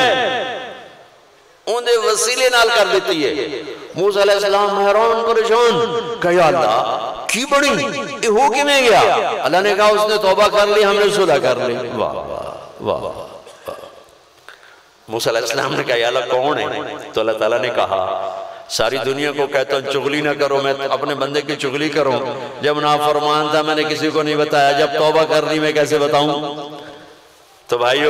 اندھے وسیلے نال کر دیتی ہے۔ موسیٰ علیہ السلام حیران پریشان کہ یا اللہ کی بڑی یہ ہو کی میں گیا؟ اللہ نے کہا اس نے توبہ کر لی، ہم نے صلح کر لی۔ واہ واہ واہ۔ موسیٰ علیہ السلام نے کہا یا اللہ کون ہے؟ تو اللہ تعالیٰ نے کہا ساری دنیا کو کہتا ہوں چغلی نہ کرو، میں اپنے بندے کی چغلی کروں؟ جب نافرمان تھا میں نے کسی کو نہیں بتایا، جب توبہ کر لی میں کیسے بتاؤں؟ تو بھائیو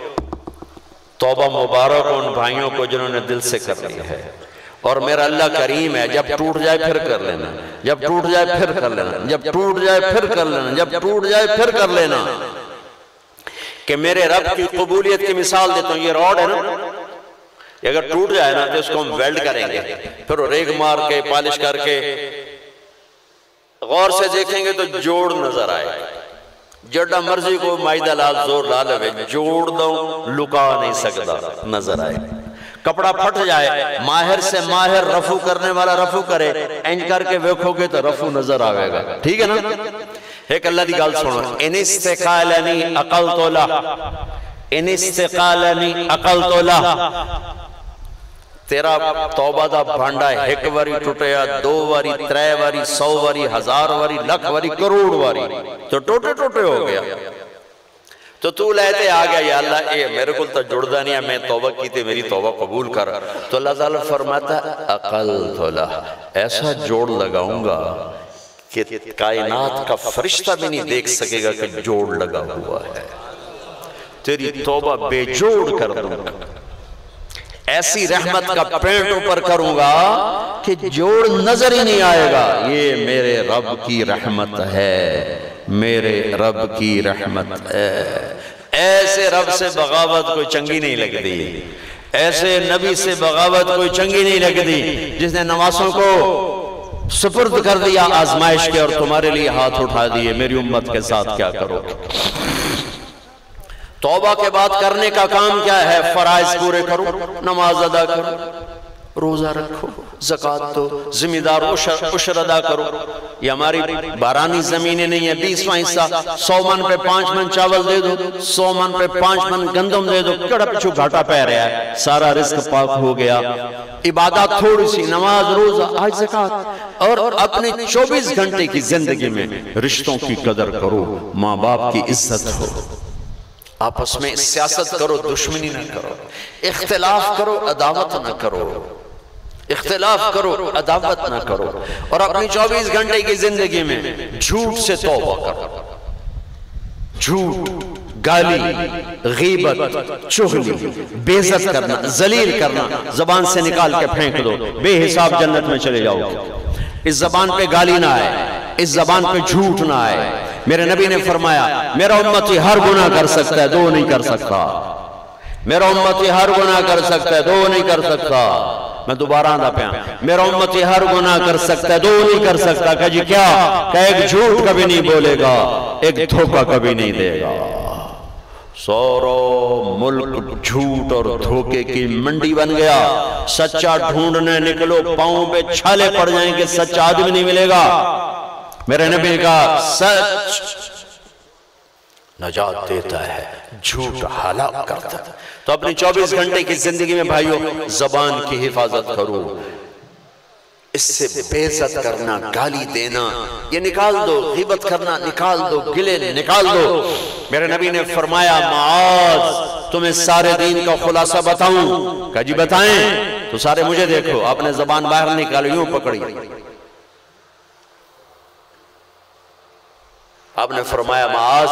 توبہ مبارک ان بھائیوں کو جنہوں نے دل سے کر لی ہے، اور میرا اللہ کریم ہے، جب ٹوٹ جائے پھر کر لینا، جب ٹوٹ جائے پھر کر لینا، جب ٹوٹ جائے پھر کر لینا، جب ٹوٹ جائے پھر کر لینا۔ کہ میرے رب کی قبولیت کی مثال دیتا ہوں، یہ روڈ ہے نا، یہ اگر ٹوٹ جائے نا تو اس کو ہم ویلڈ کریں گے، پھر ریگ مار کے پالش کر کے غور سے دیکھیں گے تو جوڑ نظر آئے، جڑا مرضی کو مائدہ لال زور لالوے جوڑ دو لکا نہیں سکتا، نظر آئے۔ کپڑا پھٹ جائے ماہر سے ماہر رفو کرنے والا رفو کرے، اینج کر کے ویکھو گے تو رفو نظر آئے گا، ٹھیک ہے نا؟ ایک اللہ دی گال سنو، ان استقالنی اقلت لہ، ان استقالنی اقلت لہ، تیرا توبہ دا بھانڈا ایک واری ٹوٹیا، 2 واری، 3 واری، 100 واری، 1000 واری، لکھ واری، کروڑ واری، تو ٹوٹے ہو گیا۔ تو لیتے آ گیا یا اللہ اے میرے کو تو جڑدا نہیں ہے میں توبہ کی تھی میری توبہ قبول کر تو اللہ تعالیٰ فرماتا اقلت لہ ایسا جوڑ لگاؤں گا کہ کائنات کا فرشتہ بھی نہیں دیکھ سکے گا کہ جوڑ لگا ہوا ہے تیری توبہ بے جوڑ کر دوں گا ایسی رحمت کا پینٹ اوپر کروں گا کہ جوڑ نظر ہی نہیں آئے گا یہ میرے رب کی رحمت ہے میرے رب کی رحمت ہے ایسے رب سے بغاوت کوئی چنگی نہیں لگتی ایسے نبی سے بغاوت کوئی چنگی نہیں لگتی جس نے نواسوں کو سپرد کر دیا آزمائش کے اور تمہارے لیے ہاتھ اٹھا دیے میری امت کے ساتھ کیا کرو توبہ کے بعد کرنے کا کام کیا ہے فرائض پورے کرو نماز ادا کرو روزہ رکھو زکوٰۃ دو ذمہ دار عشر ادا کرو یہ ہماری بارانی زمینیں نہیں ہیں 20واں حصہ 100 من پہ 5 من چاول دے دو 100 من پہ 5 من گندم دے دو کڑا پچھو گھاٹا پہ رہا ہے سارا رزق پاک ہو گیا عبادات تھوڑی سی نماز روزہ حج زکوٰۃ اور اپنے 24 گھنٹے کی زندگی میں رشتوں کی قدر کرو ماں باپ کی عزت ہو آپس میں سیاست کرو دشمنی نہ کرو اختلاف کرو عداوت نہ کرو اختلاف کرو عداوت نہ کرو اور اپنی 24 گھنٹے کی زندگی میں جھوٹ سے توبہ کرو جھوٹ گالی غیبت چغلی بے عزت کرنا ذلیل کرنا زبان سے نکال کے پھینک دو بے حساب جنت میں چلے جاؤ اس زبان پہ گالی نہ آئے اس زبان پہ جھوٹ نہ آئے میرے نبی نے فرمایا میرا امتی ہر گناہ کر سکتا ہے دو نہیں کر سکتا میرا امتی ہر گناہ کر سکتا ہے دو نہیں کر سکتا میں دوبارہ آندہ پہ میرا امتی ہر گناہ کر سکتا ہے دو نہیں کر سکتا کہ جی کیا کہ ایک جھوٹ کبھی نہیں بولے گا ایک دھوکہ کبھی نہیں دے گا سورو ملک جھوٹ اور دھوکے کی منڈی بن گیا سچا ڈھونڈنے نکلو پاؤں پہ چھالے پڑ جائیں گے سچا آدمی نہیں ملے گا میرے نبی کا سچ نجات دیتا ہے جھوٹ ہلاک کرتا ہے تو اپنی 24 گھنٹے کی زندگی میں بھائیو زبان کی حفاظت کرو اس سے بے عزت کرنا گالی دینا یہ نکال دو غیبت کرنا نکال دو گلے نکال دو میرے نبی نے فرمایا معاذ تمہیں سارے دین کا خلاصہ بتاؤں کہ جی بتائیں تو سارے مجھے دیکھو آپ نے زبان باہر نکالی یوں پکڑی آپ نے فرمایا معاذ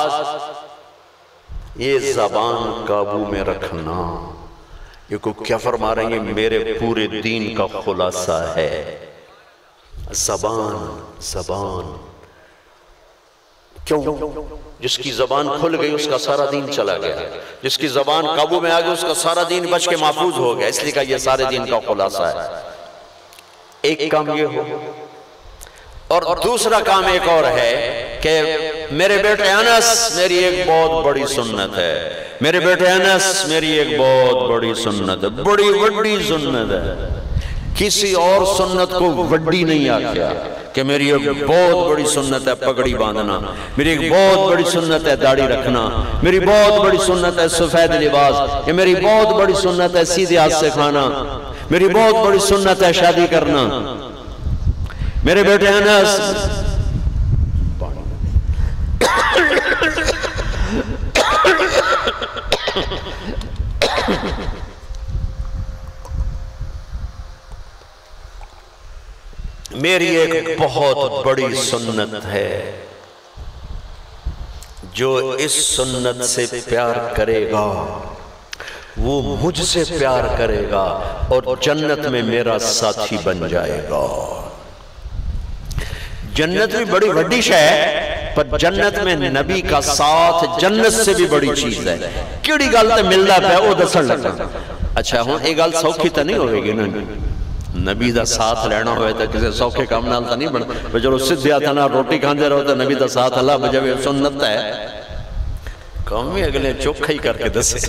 یہ زبان قابو میں رکھنا یہ کو کیا فرما رہے ہیں میرے پورے دین کا خلاصہ ہے زبان کیوں جس کی زبان کھل گئی اس کا سارا دین چلا گیا جس کی زبان قابو میں آ گئی اس کا سارا دین بچ کے محفوظ ہو گیا اس لیے کہ یہ سارے دین کا خلاصہ ہے ایک کام یہ ہو اور دوسرا کام ایک اور ہے کہ میرے بیٹے انس میری ایک بہت بڑی سنت ہے میرے بیٹے انس میری ایک بہت بڑی سنت ہے بڑی وڈی سنت ہے کسی اور سنت کو وڈی نہیں آکھیا کہ میری ایک بہت بڑی سنت ہے پگڑی باندھنا میری ایک بہت بڑی سنت ہے داڑھی رکھنا میری بہت بڑی سنت ہے سفید لباس یہ میری بہت بڑی سنت ہے سیدھے ہاتھ سے کھانا میری بہت بڑی سنت ہے شادی کرنا میرے بیٹے انس میری ایک بہت بڑی سنت ہے جو اس سنت سے پیار کرے گا وہ مجھ سے پیار کرے گا اور جنت میں میرا ساتھی بن جائے گا جنت بھی بڑی وڈی شے ہے پر جنت میں نبی کا ساتھ جنت سے بھی بڑی چیز ہے کیڑی گل تے ملدا پیا او دسن لگا اچھا ہن اے گل سوکھی تے نہیں ہوے گی نا نبی دا ساتھ لینا ہوئے تے کسے سوکھے کام نال تے نہیں بن جو سیدھے ہاتھ نال روٹی کھاندے رہو تے نبی دا ساتھ اللہ بجاوے سنت ہے قومی اگلے چوکھا ہی کر کے دسے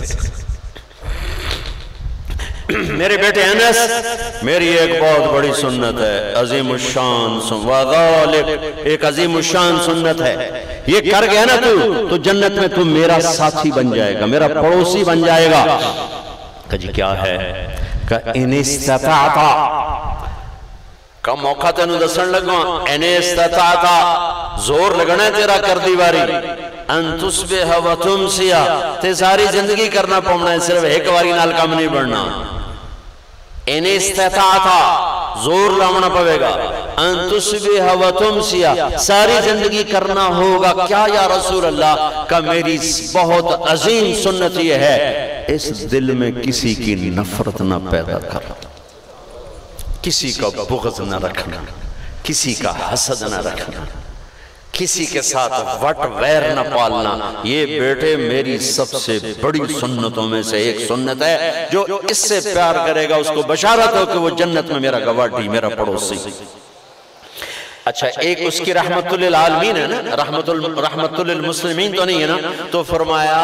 میرے بیٹے انس میری ایک بہت بڑی سنت ہے عظیم الشان وذالک ایک عظیم الشان سنت ہے یہ کر گیا نا تو جنت میں تو میرا ساتھی بن جائے گا میرا پڑوسی بن جائے گا کہ جی کیا ہے کہ ان استطاعتا کا موقع تینو دسن لگا ان استطاعتا زور لگنا ہے تیرا کر دیواری ان تصبح و تمسیا تے ساری زندگی کرنا پونا ہے، صرف ایک واری نال کام نہیں بڑھنا. ان استطاعتا زور لاؤنا پوے گا. ان تصبح و تمسیا ساری زندگی کرنا ہوگا. کیا یا رسول اللہ؟ کہ میری بہت عظیم سنت یہ ہے، اس دل میں کسی کی نفرت نہ پیدا کرنا، کسی کا بغض نہ رکھنا، کسی کا حسد نہ رکھنا، کسی کے ساتھ وٹ ویر نہ پالنا. یہ بیٹے میری سب سے بڑی سنتوں میں سے ایک سنت ہے. جو اس سے پیار کرے گا اس کو بشارت ہو کہ وہ جنت میں میرا گواٹی، میرا پڑوسی. اچھا ایک اس کی رحمت للعالمین ہے نا، رحمت للمسلمین تو نہیں ہے نا. تو فرمایا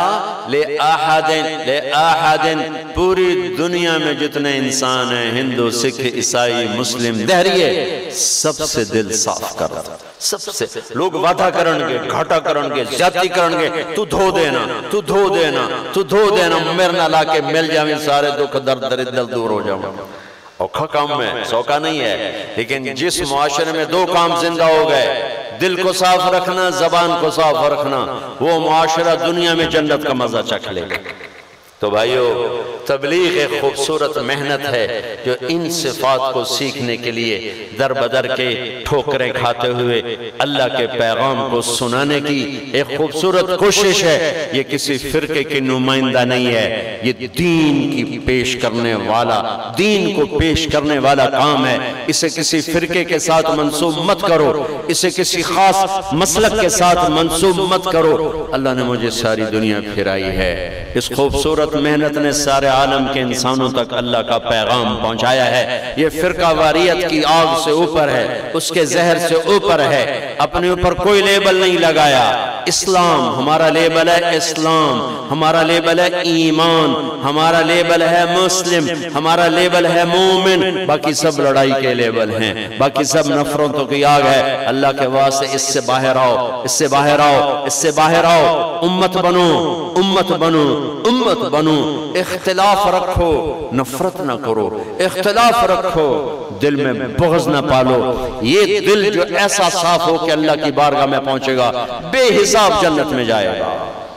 لِأَحَدٍ پوری دنیا میں جتنے انسان ہیں، ہندو، سکھ، عیسائی، مسلم، دہریے، سب سے دل صاف کر رہا. سب سے لوگ وعدہ کرنگے، گھاٹا کرنگے، زیادتی کرنگے، تو دھو دینا، تو دھو دینا، تو دھو دینا، میرنا لا کے مل جاویں سارے دکھ درد دل دور ہو جاؤں. اوکھا کام میں سوکا نہیں ہے، لیکن جس معاشرے میں دو کام زندہ ہو گئے، دل کو صاف رکھنا، زبان کو صاف رکھنا، وہ معاشرہ دنیا میں جنت کا مزہ چکھ لے گا. تو بھائیو تبلیغ ایک خوبصورت محنت ہے جو ان صفات کو سیکھنے کے لیے در بدر کے ٹھوکریں کھاتے ہوئے اللہ کے پیغام کو سنانے کی ایک خوبصورت کوشش ہے. یہ کسی فرقے کی نمائندہ نہیں ہے، یہ دین کی پیش کرنے والا، دین کو پیش کرنے والا کام ہے. اسے کسی فرقے کے ساتھ منسوب مت کرو، اسے کسی خاص مسلک کے ساتھ منسوب مت کرو. اللہ نے مجھے ساری دنیا پھرائی ہے، اس خوبصورت محنت نے سارے عالم کے انسانوں تک اللہ کا پیغام پہنچایا ہے. یہ فرقہ واریت کی آگ سے اوپر ہے، اس کے زہر سے اوپر ہے. اپنے اوپر کوئی لیبل نہیں لگایا. اسلام ہمارا لیبل ہے، اسلام ہمارا لیبل ہے، ایمان ہمارا لیبل ہے، مسلم ہمارا لیبل ہے، مومن. باقی سب لڑائی کے لیبل ہیں، باقی سب نفرتوں کی آگ ہے. اللہ کے واسطے اس سے باہر آؤ، اس سے باہر آؤ، اس سے باہر آؤ. امت بنو، امت بنو، امت بنو. اختلاف رکھو، نفرت نہ کرو. اختلاف رکھو، دل میں بغض نہ پالو. یہ دل جو ایسا صاف ہو کہ اللہ کی بارگاہ میں پہنچے گا، بے حساب جنت میں جائے گا.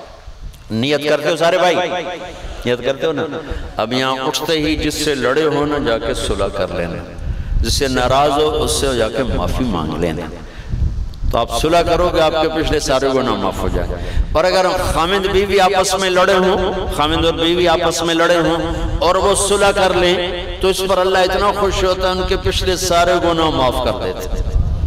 نیت کرتے ہو سارے بھائی؟ نیت کرتے ہو نا؟ اب یہاں اٹھتے ہی جس سے لڑے ہو نا جا کے صلح کر لینا، جس سے ناراض ہو اس سے جا کے معافی مانگ لینا. تو آپ صلح کرو گے، آپ کے پچھلے سارے گناہ معاف ہو جائے. اور اگر خامد بیوی آپس میں لڑے ہوں، خامد اور بیوی آپس میں لڑے ہوں اور وہ صلح کر لیں تو اس پر اللہ اتنا خوش ہوتا ہے ان کے پچھلے سارے گناہ معاف کر دیتے.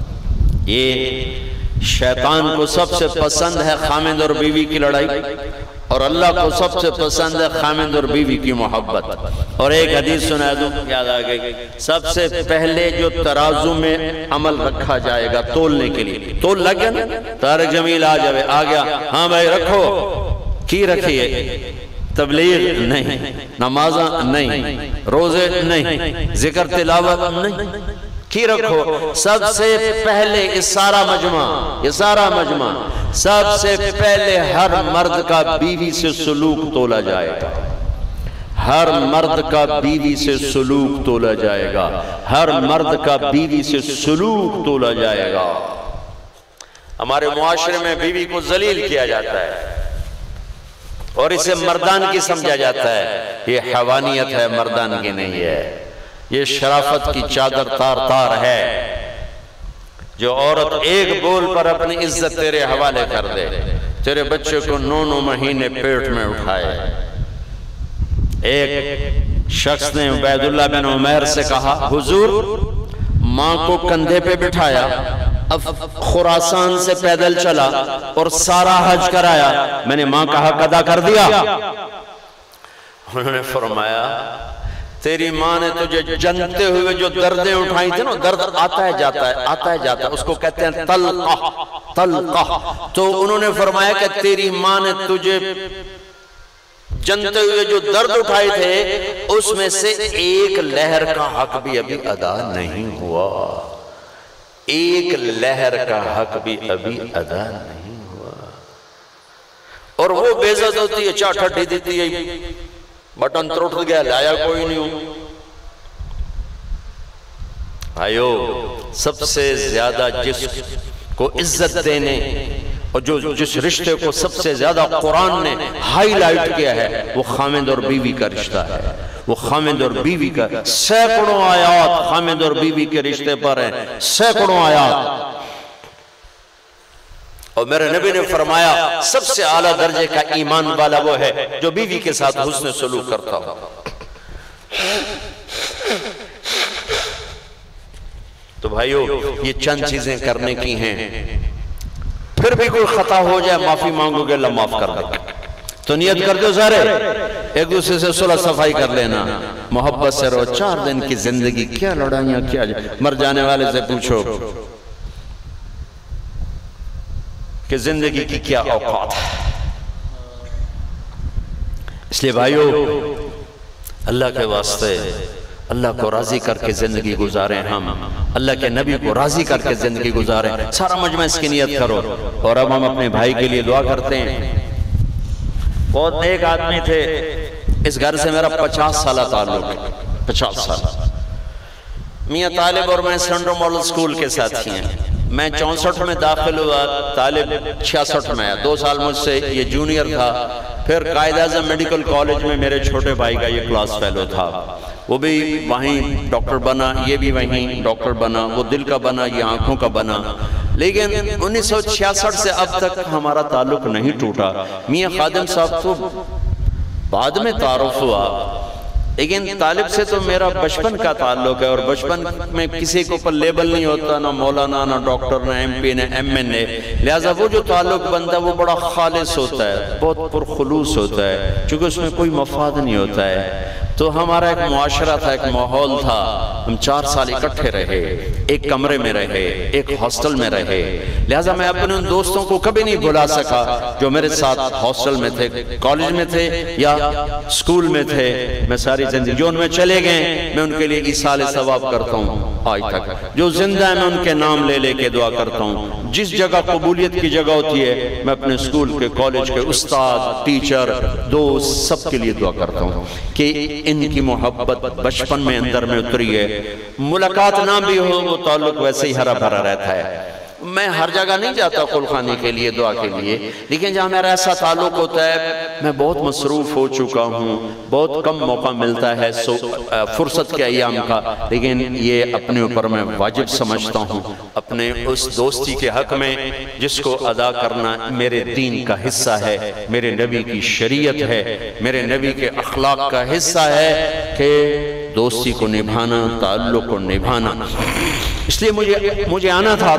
یہ شیطان کو سب سے پسند ہے خامد اور بیوی کی لڑائی، اور اللہ کو سب سے پسند ہے خامد اور بیوی کی محبت. اور ایک حدیث سنا دوں، یاد آ گئی. سب سے پہلے جو ترازو میں عمل رکھا جائے گا تولنے کے لیے، تول لگ گیا نا، طارق جمیل آ جائے، آ گیا، ہاں بھائی رکھو، کی رکھیے؟ تبلیغ نہیں، نمازہ نہیں، روزے نہیں، ذکر تلاوت نہیں، کی رکھو. سب سے پہلے یہ سارا مجمع سب سے پہلے ہر مرد کا بیوی سے سلوک تولا جائے گا. ہر مرد کا بیوی سے سلوک تولا جائے گا. ہر مرد کا بیوی سے سلوک تولا جائے گا. ہمارے معاشرے میں بیوی کو ذلیل کیا جاتا ہے اور اسے مردان کی سمجھا جاتا ہے. یہ حیوانیت ہے، مردان کی نہیں ہے. یہ شرافت کی چادر تار تار ہے. جو عورت ایک بول پر اپنی عزت تیرے حوالے کر دے، تیرے بچے کو 9 مہینے پیٹ میں اٹھائے. ایک شخص نے عبید اللہ بن عمیر سے کہا، حضور ماں کو کندھے پہ بٹھایا، اب خراسان سے پیدل چلا اور سارا حج کرایا، میں نے ماں کا حق ادا کر دیا. انہوں نے فرمایا تیری ماں نے تجھے جنتے ہوئے جو دردیں اٹھائی تھے نا، درد آتا ہے جاتا ہے، آتا ہے جاتا ہے، اس کو کہتے ہیں تلقہ. تو انہوں نے فرمایا کہ تیری ماں نے تجھے جنتے ہوئے جو درد اٹھائے تھے اس میں سے ایک لہر کا حق بھی ابھی ادا نہیں ہوا. ایک لہر کا حق بھی ابھی ادا نہیں ہوا. اور وہ بے عزت ہوتی ہے، چاٹھا ڈی دیتی ہے، بٹن تروٹ گیا، لایا کوئی نہیں ہوں. آئیو سب سے زیادہ جس کو عزت دینے اور جس رشتے کو سب سے زیادہ قرآن نے ہائی لائٹ کیا ہے وہ خامد اور بیوی کا رشتہ ہے. وہ خامد اور بیوی کا سینکڑوں آیات خامد اور بیوی کے رشتے پر ہیں، سینکڑوں آیات. اور میرے نبی نے فرمایا سب سے اعلیٰ درجے کا ایمان والا وہ ہے جو بیوی کے ساتھ حسن سلوک کرتا ہو. تو بھائیو یہ چند چیزیں کرنے کی ہیں. پھر بھی کوئی خطا ہو جائے معافی مانگو گے، اللہ معاف کر دے. تو نیت کر دو سارے ایک دوسرے سے صلح صفائی کر لینا، محبت سے رہو. 4 دن کی زندگی کیا لڑائیاں کیا مر جانے والے سے پوچھو کہ زندگی کی کیا اوقات ہے. اس لیے بھائیو اللہ کے واسطے اللہ کو راضی کر کے زندگی گزاریں، ہم اللہ کے نبی کو راضی کر کے زندگی گزاریں. سارا مجمع اس کی نیت کرو. اور اب ہم اپنے بھائی کے لیے دعا کرتے ہیں. بہت نیک آدمی تھے، اس گھر سے میرا 50 سالہ تعلق ہے. 50 سال. میاں طالب اور میں سینٹرل ماڈل سکول کے ساتھی ہیں. میں 64 میں داخل ہوا، طالب 66 میں آیا. 2 سال مجھ سے یہ جونیئر تھا. پھر قائد اعظم میڈیکل کالج میں میرے چھوٹے بھائی کا یہ کلاس فیلو تھا. وہ بھی وہیں ڈاکٹر بنا، یہ بھی وہیں ڈاکٹر بنا. وہ دل کا بنا، یہ آنکھوں کا بنا. لیکن 1966 سے اب تک ہمارا تعلق نہیں ٹوٹا. میاں خادم صاحب تو بعد میں تعارف ہوا، لیکن طالب سے تو میرا بچپن کا تعلق ہے. اور بچپن میں کسی کو پر لیبل نہیں ہوتا، نہ مولانا، نہ ڈاکٹر، نہ ایم پی، نہ ایم این اے. لہٰذا وہ جو تعلق بنتا ہے وہ بڑا خالص ہوتا ہے، بہت پرخلوص ہوتا ہے، چونکہ اس میں کوئی مفاد نہیں ہوتا ہے. تو ہمارا ایک معاشرہ تھا، ایک ماحول تھا. ہم 4 سال اکٹھے رہے، ایک کمرے میں رہے، ایک ہاسٹل میں رہے. لہٰذا میں اپنے ان دوستوں کو کبھی نہیں بھلا سکا جو میرے ساتھ ہاسٹل میں تھے، کالج میں تھے یا سکول میں تھے. میں ساری زندگی جو ان میں چلے گئے میں ان کے لیے ایصال ثواب کرتا ہوں آج تک. جو زندہ ہے میں ان کے نام لے لے کے دعا کرتا ہوں. جس جگہ قبولیت کی جگہ ہوتی ہے میں اپنے سکول کے، کالج کے استاد، ٹیچر، دوست سب کے لیے دعا کرتا ہوں کہ ان کی محبت بچپن میں اندر میں اتری ہے. ملاقات نہ بھی ہو وہ تعلق ویسے ہی ہرا بھرا رہتا ہے. میں ہر جگہ نہیں جاتا قلخانی کے لیے، دعا کے لیے، لیکن جہاں میرا ایسا تعلق ہوتا ہے میں بہت مصروف ہو چکا ہوں، بہت کم موقع ملتا ہے فرصت کے ایام کا. لیکن یہ اپنے اوپر میں واجب سمجھتا ہوں اپنے اس دوستی کے حق میں جس کو ادا کرنا میرے دین کا حصہ ہے، میرے نبی کی شریعت ہے، میرے نبی کے اخلاق کا حصہ ہے کہ دوستی کو نبھانا، تعلق کو نبھانا. اس لیے مجھے آنا تھا.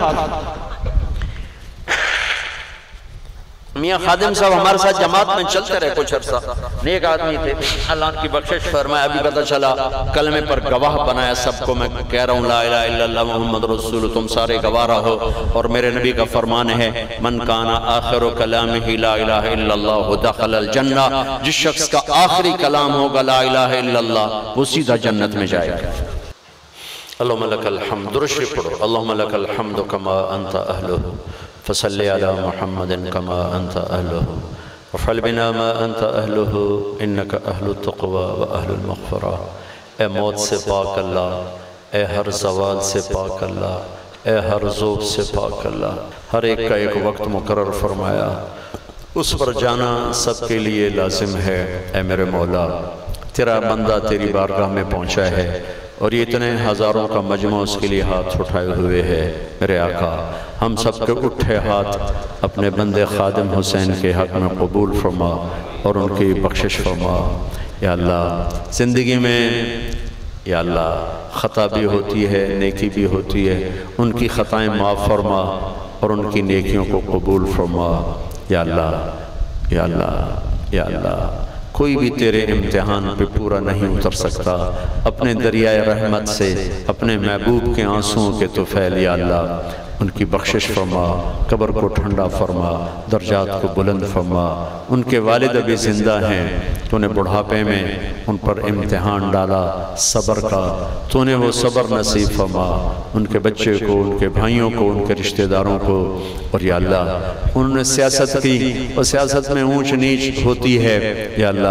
میاں خادم صاحب ہمارے ساتھ جماعت میں چلتے رہے کچھ عرصہ. نیک آدمی تھے، اللہ ان کی بخشش فرمائے. ابھی پتہ چلا کلمے پر گواہ بنایا سب کو. میں کہہ رہا ہوں لا الہ الا اللہ محمد رسول، تم سارے گواہ رہو. اور میرے نبی کا فرمان ہے من کان آخر کلامہ لا الہ الا اللہ دخل الجنہ. جس شخص کا آخری کلام ہوگا لا الہ الا اللہ وہ سیدھا جنت میں جائے گا. اللہم لک الحمد. درشی پڑھو. اللہم لک الحمد کما انت اہلہ فصلی علی محمد کما انت اہلہ وفعل بنا ما انت اہلہ انکا اہل التقوی و اہل المغفرہ. اے موت سے پاک اللہ، اے ہر زوال سے پاک اللہ، اے ہر ذوق سے پاک اللہ. ہر ایک کا ایک وقت مقرر فرمایا، اس پر جانا سب کے لیے لازم ہے. اے میرے مولا تیرا بندہ تیری بارگاہ میں پہنچا ہے اور یہ اتنے ہزاروں کا مجمع اس کے لیے ہاتھ اٹھائے ہوئے ہے. میرے آقا ہم سب کے اٹھے ہاتھ اپنے بندے خادم حسین کے حق میں قبول فرما اور ان کی بخشش فرما. یا اللہ زندگی میں یا اللہ خطا بھی ہوتی ہے، نیکی بھی ہوتی ہے، ان کی خطائیں معاف فرما اور ان کی نیکیوں کو قبول فرما. یا اللہ یا اللہ یا اللہ کوئی بھی تیرے امتحان پہ پورا نہیں اتر سکتا. اپنے دریائے رحمت سے اپنے محبوب کے آنسوؤں کے طفیل یا اللہ ان کی بخشش فرما، قبر کو ٹھنڈا فرما، درجات کو بلند فرما. ان کے والد ابھی زندہ ہیں، تو نے بڑھاپے میں ان پر امتحان ڈالا صبر کا، تو نے وہ صبر نصیب فرما. ان کے بچے کو، ان کے بھائیوں کو، ان کے رشتہ داروں کو. اور یا اللہ انہوں نے سیاست کی اور سیاست میں اونچ نیچ ہوتی ہے. یا اللہ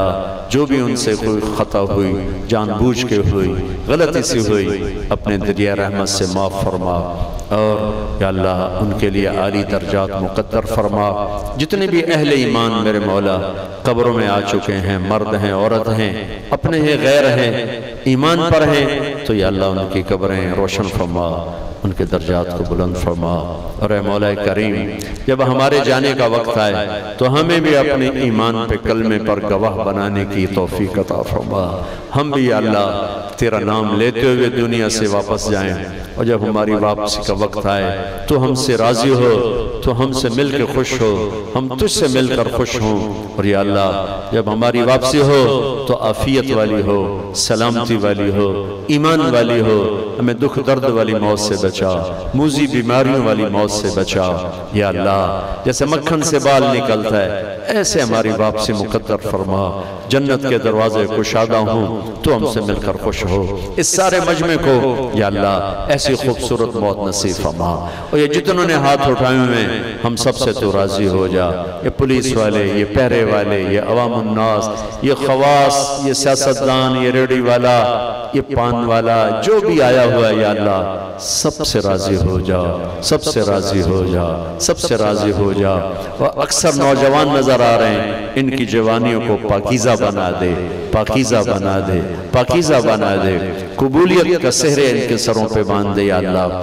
جو بھی ان سے کوئی خطا ہوئی، جان بوجھ کے ہوئی، غلطی سے ہوئی، اپنے دریا رحمت سے معاف فرما، اور یا اللہ ان کے لیے عالی درجات مقدر فرما۔ جتنے بھی اہل ایمان میرے مولا قبروں میں آ چکے ہیں، مرد ہیں، عورت ہیں، اپنے ہیں، غیر ہیں، ایمان پر ہیں، تو یا اللہ ان کی قبریں روشن فرما، ان کے درجات کو بلند فرما۔ اور اے مولا کریم، جب ہمارے جانے کا وقت آئے تو ہمیں بھی اپنے ایمان پہ کلمے پر گواہ بنانے کی توفیق عطا فرما۔ ہم بھی یا اللہ تیرا نام لیتے ہوئے دنیا سے واپس جائیں، اور جب ہماری واپسی کا وقت آئے تو ہم سے راضی ہو، تو ہم سے مل کے خوش ہو، ہم تجھ سے مل کر خوش ہوں۔ اور یا اللہ جب ہماری واپسی ہو تو عافیت والی ہو، سلامتی والی ہو، ایمان والی ہو، ہمیں دکھ درد والی موت سے بچا، موذی بیماریوں والی موت سے بچا۔ یا اللہ جیسے مکھن سے بال نکلتا ہے ایسے ہماری واپسی مقدر فرما، جنت کے دروازے کشادہ ہوں تو ہم سے مل کر خوش ہو۔ اس سارے مجمع کو یا اللہ ایسی خوبصورت موت نصیب فرما، اور یہ جتنوں نے ہاتھ اٹھائے ہوئے ہم سب سے تو راضی ہو جا۔ یہ پولیس والے، یہ پہرے والے، یہ عوام الناس، یہ خواص، یہ سیاستدان، یہ ریڈی والا، یہ پان والا، جو بھی آیا ہوا ہے یا اللہ سب سے راضی ہو جا، سب سے راضی ہو جا، سب سے راضی ہو جا۔ اور اکثر نوجوان نظر آ رہے ہیں، ان کی جوانیوں کو پاکیزہ بنا دے، پاکیزہ بنا دے، پاکیزہ بنا دے، قبولیت کا سہرے ان کے سروں پہ باندھ دے یا اللہ،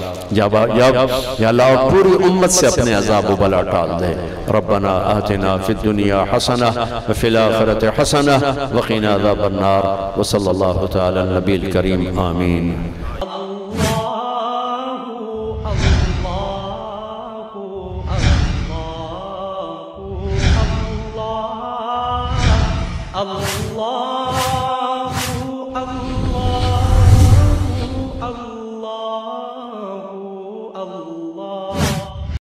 یا اللہ اور پوری امت سے اپنے عذاب و بلا ٹال دے۔ ربنا آتنا فی الدنیا حسنہ وفی الآخرۃ حسنہ وقنا عذاب النار، وصلی اللہ تعالی النبی الکریم، آمین۔ Allah